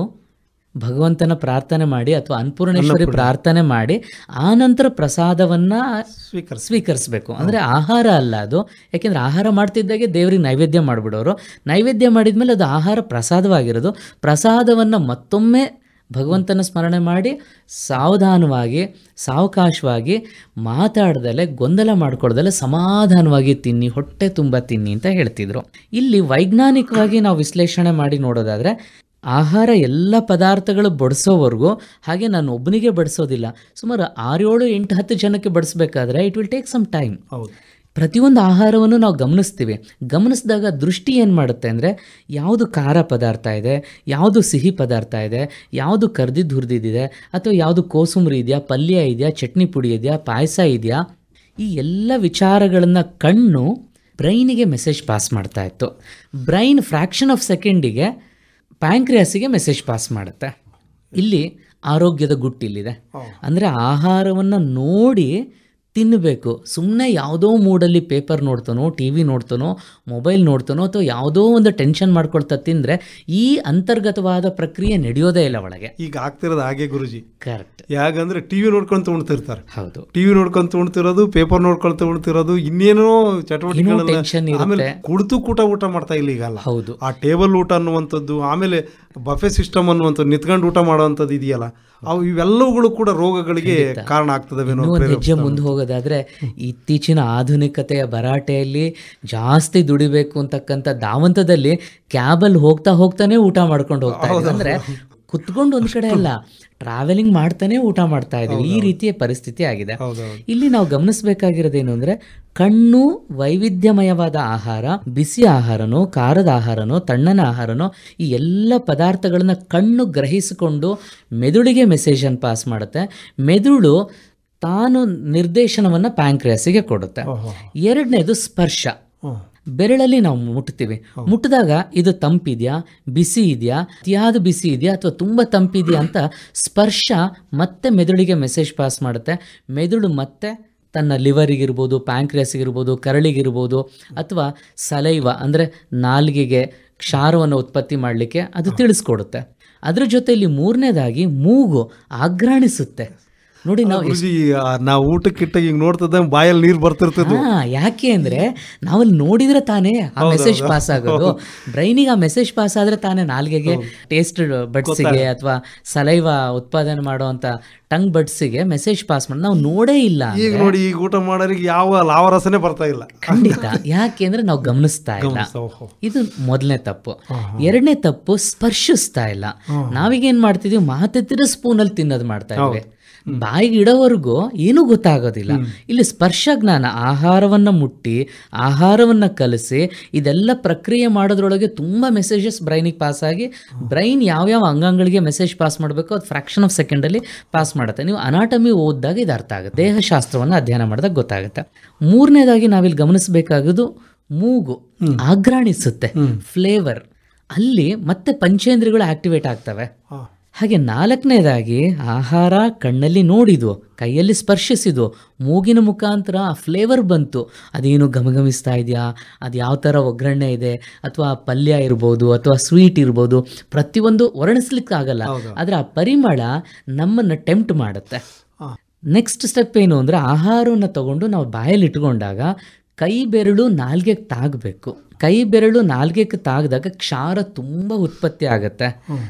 ಭಗವಂತನ ಪ್ರಾರ್ಥನೆ ಮಾಡಿ ಅಥವಾ ಅನ್ನಪೂರ್ಣೇಶ್ವರಿ ಪ್ರಾರ್ಥನೆ ಮಾಡಿ ಆ ನಂತರ ಪ್ರಸಾದವನ್ನು ಸ್ವೀಕರಿಸ ಸ್ವೀಕರಿಸಬೇಕು. ಅಂದರೆ ಆಹಾರ ಅಲ್ಲ ಅದು, ಯಾಕೆಂದರೆ ಆಹಾರ ಮಾಡ್ತಿದ್ದಾಗೆ ದೇವ್ರಿಗೆ ನೈವೇದ್ಯ ಮಾಡಿಬಿಡೋರು. ನೈವೇದ್ಯ ಮಾಡಿದ್ಮೇಲೆ ಅದು ಆಹಾರ ಪ್ರಸಾದವಾಗಿರೋದು. ಪ್ರಸಾದವನ್ನು ಮತ್ತೊಮ್ಮೆ ಭಗವಂತನ ಸ್ಮರಣೆ ಮಾಡಿ ಸಾವಧಾನವಾಗಿ ಸಾವಕಾಶವಾಗಿ ಮಾತಾಡ್ದಲೆ ಗೊಂದಲ ಮಾಡ್ಕೊಳ್ದಲೆ ಸಮಾಧಾನವಾಗಿ ತಿನ್ನಿ, ಹೊಟ್ಟೆ ತುಂಬ ತಿನ್ನಿ ಅಂತ ಹೇಳ್ತಿದ್ರು. ಇಲ್ಲಿ ವೈಜ್ಞಾನಿಕವಾಗಿ ನಾವು ವಿಶ್ಲೇಷಣೆ ಮಾಡಿ ನೋಡೋದಾದರೆ ಆಹಾರ ಎಲ್ಲ ಪದಾರ್ಥಗಳು ಬಡಿಸೋವರೆಗೂ, ಹಾಗೆ ನಾನು ಒಬ್ಬನಿಗೆ ಬಡಿಸೋದಿಲ್ಲ, ಸುಮಾರು ಆರೇಳು ಎಂಟು ಹತ್ತು ಜನಕ್ಕೆ ಬಡಿಸ್ಬೇಕಾದ್ರೆ it will take some time. ಪ್ರತಿಯೊಂದು ಆಹಾರವನ್ನು ನಾವು ಗಮನಿಸ್ತೀವಿ. ಗಮನಿಸಿದಾಗ ದೃಷ್ಟಿ ಏನು ಮಾಡುತ್ತೆ ಅಂದರೆ ಯಾವುದು ಖಾರ ಪದಾರ್ಥ ಇದೆ, ಯಾವುದು ಸಿಹಿ ಪದಾರ್ಥ ಇದೆ, ಯಾವುದು ಕರ್ದಿದ್ದು ಹುರಿದಿದೆ, ಅಥವಾ ಯಾವುದು ಕೋಸುಂಬರಿ ಇದೆಯಾ, ಪಲ್ಯ ಇದೆಯಾ, ಚಟ್ನಿ ಪುಡಿ ಇದೆಯಾ, ಪಾಯಸ ಇದೆಯಾ, ಈ ಎಲ್ಲ ವಿಚಾರಗಳನ್ನು ಕಣ್ಣು ಬ್ರೈನಿಗೆ ಮೆಸೇಜ್ ಪಾಸ್ ಮಾಡ್ತಾ ಇತ್ತು. ಬ್ರೈನ್ ಫ್ರ್ಯಾಕ್ಷನ್ ಆಫ್ ಸೆಕೆಂಡಿಗೆ ಪ್ಯಾಂಕ್ರಿಯಾಸಿಗೆ ಮೆಸೇಜ್ ಪಾಸ್ ಮಾಡುತ್ತೆ. ಇಲ್ಲಿ ಆರೋಗ್ಯದ ಗುಟ್ಟಿಲ್ಲಿದೆ. ಅಂದರೆ ಆಹಾರವನ್ನು ನೋಡಿ ತಿನ್ನಬೇಕು. ಸುಮ್ಮನೆ ಯಾವುದೋ ಮೂಡಲ್ಲಿ ಪೇಪರ್ ನೋಡ್ತಾನೋ, ಟಿ ವಿ ನೋಡ್ತಾನೋ, ಮೊಬೈಲ್ ನೋಡ್ತಾನೋ, ಅಥವಾ ಯಾವುದೋ ಒಂದು ಟೆನ್ಷನ್ ಮಾಡ್ಕೊಳ್ತಾ ತಿಂದರೆ ಈ ಅಂತರ್ಗತವಾದ ಪ್ರಕ್ರಿಯೆ ನಡೆಯೋದೇ ಇಲ್ಲ ಒಳಗೆ. ಈಗ ಆಗ್ತಿರೋದು ಹಾಗೆ ಗುರುಜಿ. ಕರೆಕ್ಟ್. ಯಾಕಂದ್ರೆ ಟಿವಿ ನೋಡ್ಕೊಂತ ಉಣ್ತಿರ್ತಾರೆ. ಹೌದು, ಟಿವಿ ನೋಡ್ಕೊಂತ ಉಣ್ತಿರೋದು, ಪೇಪರ್ ನೋಡ್ಕೊಳ್ತಾ ಉಣ್ತಿರೋದು, ಇನ್ನೇನೋ ಚಟುವಟಿಕೆ. ಆಮೇಲೆ ಕುಳಿತು ಕೂಟ ಊಟ ಮಾಡ್ತಾ ಇಲ್ಲ ಈಗಲ್ಲ. ಹೌದು, ಆ ಟೇಬಲ್ ಊಟ ಅನ್ನುವಂಥದ್ದು, ಆಮೇಲೆ ಬಫೆ ಸಿಸ್ಟಮ್ ಅನ್ನುವಂಥದ್ದು, ನಿಂತ್ಕೊಂಡು ಊಟ ಮಾಡುವಂಥದ್ದು ಇದೆಯಲ್ಲ, ಅವು ಇವೆಲ್ಲವುಗಳು ಕೂಡ ರೋಗಗಳಿಗೆ ಕಾರಣ ಆಗ್ತದವೆ. ಹೆಜ್ಜೆ ಮುಂದೆ ಹೋಗೋದಾದ್ರೆ ಇತ್ತೀಚಿನ ಆಧುನಿಕತೆಯ ಭರಾಟೆಯಲ್ಲಿ ಜಾಸ್ತಿ ದುಡಿಬೇಕು ಅಂತಕ್ಕಂಥ ಧಾವಂತದಲ್ಲಿ ಕ್ಯಾಬಲ್ಲಿ ಹೋಗ್ತಾ ಹೋಗ್ತಾನೆ ಊಟ ಮಾಡ್ಕೊಂಡು ಹೋಗ್ತಾ ಇದ್ದೀವಿ. ಅಂದ್ರೆ ಕುತ್ಕೊಂಡು ಒಂದ್ ಕಡೆ ಅಲ್ಲ, ಟ್ರಾವೆಲಿಂಗ್ ಮಾಡ್ತಾನೆ ಊಟ ಮಾಡ್ತಾ ಇದೀವಿ. ಈ ರೀತಿಯ ಪರಿಸ್ಥಿತಿ ಆಗಿದೆ. ಇಲ್ಲಿ ನಾವು ಗಮನಿಸಬೇಕಾಗಿರೋದೇನು ಅಂದ್ರೆ ಕಣ್ಣು ವೈವಿಧ್ಯಮಯವಾದ ಆಹಾರ, ಬಿಸಿ ಆಹಾರನೋ, ಖಾರದ ಆಹಾರನೋ, ತಣ್ಣನ ಆಹಾರನೋ, ಈ ಎಲ್ಲ ಪದಾರ್ಥಗಳನ್ನ ಕಣ್ಣು ಗ್ರಹಿಸಿಕೊಂಡು ಮೆದುಳಿಗೆ ಮೆಸೇಜನ್ನು ಪಾಸ್ ಮಾಡುತ್ತೆ. ಮೆದುಳು ತಾನು ನಿರ್ದೇಶನವನ್ನು ಪ್ಯಾಂಕ್ರಿಯಾಸಿಗೆ ಕೊಡುತ್ತೆ. ಎರಡನೇದು ಸ್ಪರ್ಶ. ಬೆರಳಲ್ಲಿ ನಾವು ಮುಟ್ತೀವಿ. ಮುಟ್ಟಿದಾಗ ಇದು ತಂಪಿದೆಯಾ, ಬಿಸಿ ಇದೆಯಾ, ಅತಿಯಾದ ಬಿಸಿ ಇದೆಯಾ, ಅಥವಾ ತುಂಬ ತಂಪಿದೆಯಾ ಅಂತ ಸ್ಪರ್ಶ ಮತ್ತೆ ಮೆದುಳಿಗೆ ಮೆಸೇಜ್ ಪಾಸ್ ಮಾಡುತ್ತೆ. ಮೆದುಳು ಮತ್ತೆ ತನ್ನ ಲಿವರಿಗಿರ್ಬೋದು, ಪ್ಯಾಂಕ್ರಿಯಾಸಿಗಿರ್ಬೋದು, ಕರಳಿಗಿರ್ಬೋದು, ಅಥವಾ ಸಲೈವ ಅಂದರೆ ನಾಲ್ಗೆಗೆ ಕ್ಷಾರವನ್ನು ಉತ್ಪತ್ತಿ ಮಾಡಲಿಕ್ಕೆ ಅದು ತಿಳಿಸ್ಕೊಡುತ್ತೆ. ಅದರ ಜೊತೆಯಲ್ಲಿ ಮೂರನೇದಾಗಿ ಮೂಗು ಆಘ್ರಾಣಿಸುತ್ತೆ. ನೋಡಿ, ನಾವು ನಾವು ಊಟಕ್ಕಿಟ್ಟ ಈಗ ನೋಡ್ತದ ಬಾಯಲ್ಲಿ ನೀರು ಬರ್ತಿರ್ತದೆ. ಹಾ, ಯಾಕೆ ಅಂದ್ರೆ ನಾವಲ್ಲಿ ನೋಡಿದ್ರೆ ತಾನೇ ಆ ಮೆಸೇಜ್ ಪಾಸ್ ಆಗೋದು. ಬ್ರೈನಿಗೆ ಆ ಮೆಸೇಜ್ ಪಾಸ್ ಆದ್ರೆ ತಾನೇ ನಾಲ್ಗೆಗೆ, ಟೇಸ್ಟ್ ಬಡ್ಸಿಗೆ ಅಥವಾ ಸಲೈವ ಉತ್ಪಾದನೆ ಮಾಡುವಂತ ಟಂಗ್ ಬಡ್ಸಿಗೆ ಮೆಸೇಜ್ ಪಾಸ್ ಮಾಡಿ ನಾವು ನೋಡೇ ಇಲ್ಲ. ಈಗ ನೋಡಿ, ಈಗ ಊಟ ಮಾಡೋರಿಗೆ ಯಾವ ಲಾವರಸನೆ ಬರ್ತಾ ಇಲ್ಲ. ಖಂಡಿತ. ಯಾಕೆ ಅಂದ್ರೆ ನಾವು ಗಮನಿಸ್ತಾ ಇಲ್ಲ. ಇದು ಮೊದಲನೇ ತಪ್ಪು. ಎರಡನೇ ತಪ್ಪು, ಸ್ಪರ್ಶಿಸ್ತಾ ಇಲ್ಲ. ನಾವೀಗ ಏನ್ ಮಾಡ್ತಿದೀವಿ, ಮಾತೆತ್ತಿರ ಸ್ಪೂನಲ್ಲಿ ತಿನ್ನೋದು ಮಾಡ್ತಾ ಇದ್ವಿ. ಬಾಯಿಗೆ ಇಡೋವರೆಗೂ ಏನೂ ಗೊತ್ತಾಗೋದಿಲ್ಲ. ಇಲ್ಲಿ ಸ್ಪರ್ಶ ಜ್ಞಾನ, ಆಹಾರವನ್ನು ಮುಟ್ಟಿ ಆಹಾರವನ್ನು ಕಲಸಿ ಇದೆಲ್ಲ ಪ್ರಕ್ರಿಯೆ ಮಾಡೋದ್ರೊಳಗೆ ತುಂಬ ಮೆಸೇಜಸ್ ಬ್ರೈನಿಗೆ ಪಾಸ್ ಆಗಿ ಬ್ರೈನ್ ಯಾವ್ಯಾವ ಅಂಗಾಂಗಳಿಗೆ ಮೆಸೇಜ್ ಪಾಸ್ ಮಾಡಬೇಕು ಅದು ಫ್ರಾಕ್ಷನ್ ಆಫ್ ಸೆಕೆಂಡಲ್ಲಿ ಪಾಸ್ ಮಾಡುತ್ತೆ. ನೀವು ಅನಾಟಮಿ ಓದಿದಾಗ ಇದು ಅರ್ಥ ಆಗುತ್ತೆ, ದೇಹಶಾಸ್ತ್ರವನ್ನು ಅಧ್ಯಯನ ಮಾಡಿದಾಗ ಗೊತ್ತಾಗುತ್ತೆ. ಮೂರನೇದಾಗಿ ನಾವಿಲ್ಲಿ ಗಮನಿಸಬೇಕಾಗೋದು ಮೂಗು ಆಘ್ರಾಣಿಸುತ್ತೆ, ಫ್ಲೇವರ್. ಅಲ್ಲಿ ಮತ್ತೆ ಪಂಚೇಂದ್ರಿಯಗಳು ಆಕ್ಟಿವೇಟ್ ಆಗ್ತವೆ. ಹಾಗೆ ನಾಲ್ಕನೇದಾಗಿ ಆಹಾರ ಕಣ್ಣಲ್ಲಿ ನೋಡಿದ್ವು, ಕೈಯಲ್ಲಿ ಸ್ಪರ್ಶಿಸಿದ್ವು, ಮೂಗಿನ ಮುಖಾಂತರ ಆ ಫ್ಲೇವರ್ ಬಂತು. ಅದೇನು ಘಮಘಮಿಸ್ತಾ ಇದೆಯಾ, ಅದು ಯಾವ ಥರ ಒಗ್ಗರಣೆ ಇದೆ, ಅಥವಾ ಪಲ್ಯ ಇರ್ಬೋದು ಅಥವಾ ಸ್ವೀಟ್ ಇರ್ಬೋದು, ಪ್ರತಿಯೊಂದು ವರ್ಣಿಸ್ಲಿಕ್ಕಾಗಲ್ಲ. ಆದರೆ ಆ ಪರಿಮಳ ನಮ್ಮನ್ನು ಟೆಂಪ್ಟ್ ಮಾಡುತ್ತೆ. ನೆಕ್ಸ್ಟ್ ಸ್ಟೆಪ್ ಏನು ಅಂದರೆ ಆಹಾರವನ್ನು ತಗೊಂಡು ನಾವು ಬಾಯಲ್ಲಿ ಇಟ್ಕೊಂಡಾಗ ಕೈ ಬೆರಳು ನಾಲ್ಗೆಗೆ ತಾಗಬೇಕು. ಕೈ ಬೆರಳು ನಾಲ್ಗೆಗೆ ತಾಗದಾಗ ಕ್ಷಾರ ತುಂಬ ಉತ್ಪತ್ತಿ ಆಗುತ್ತೆ.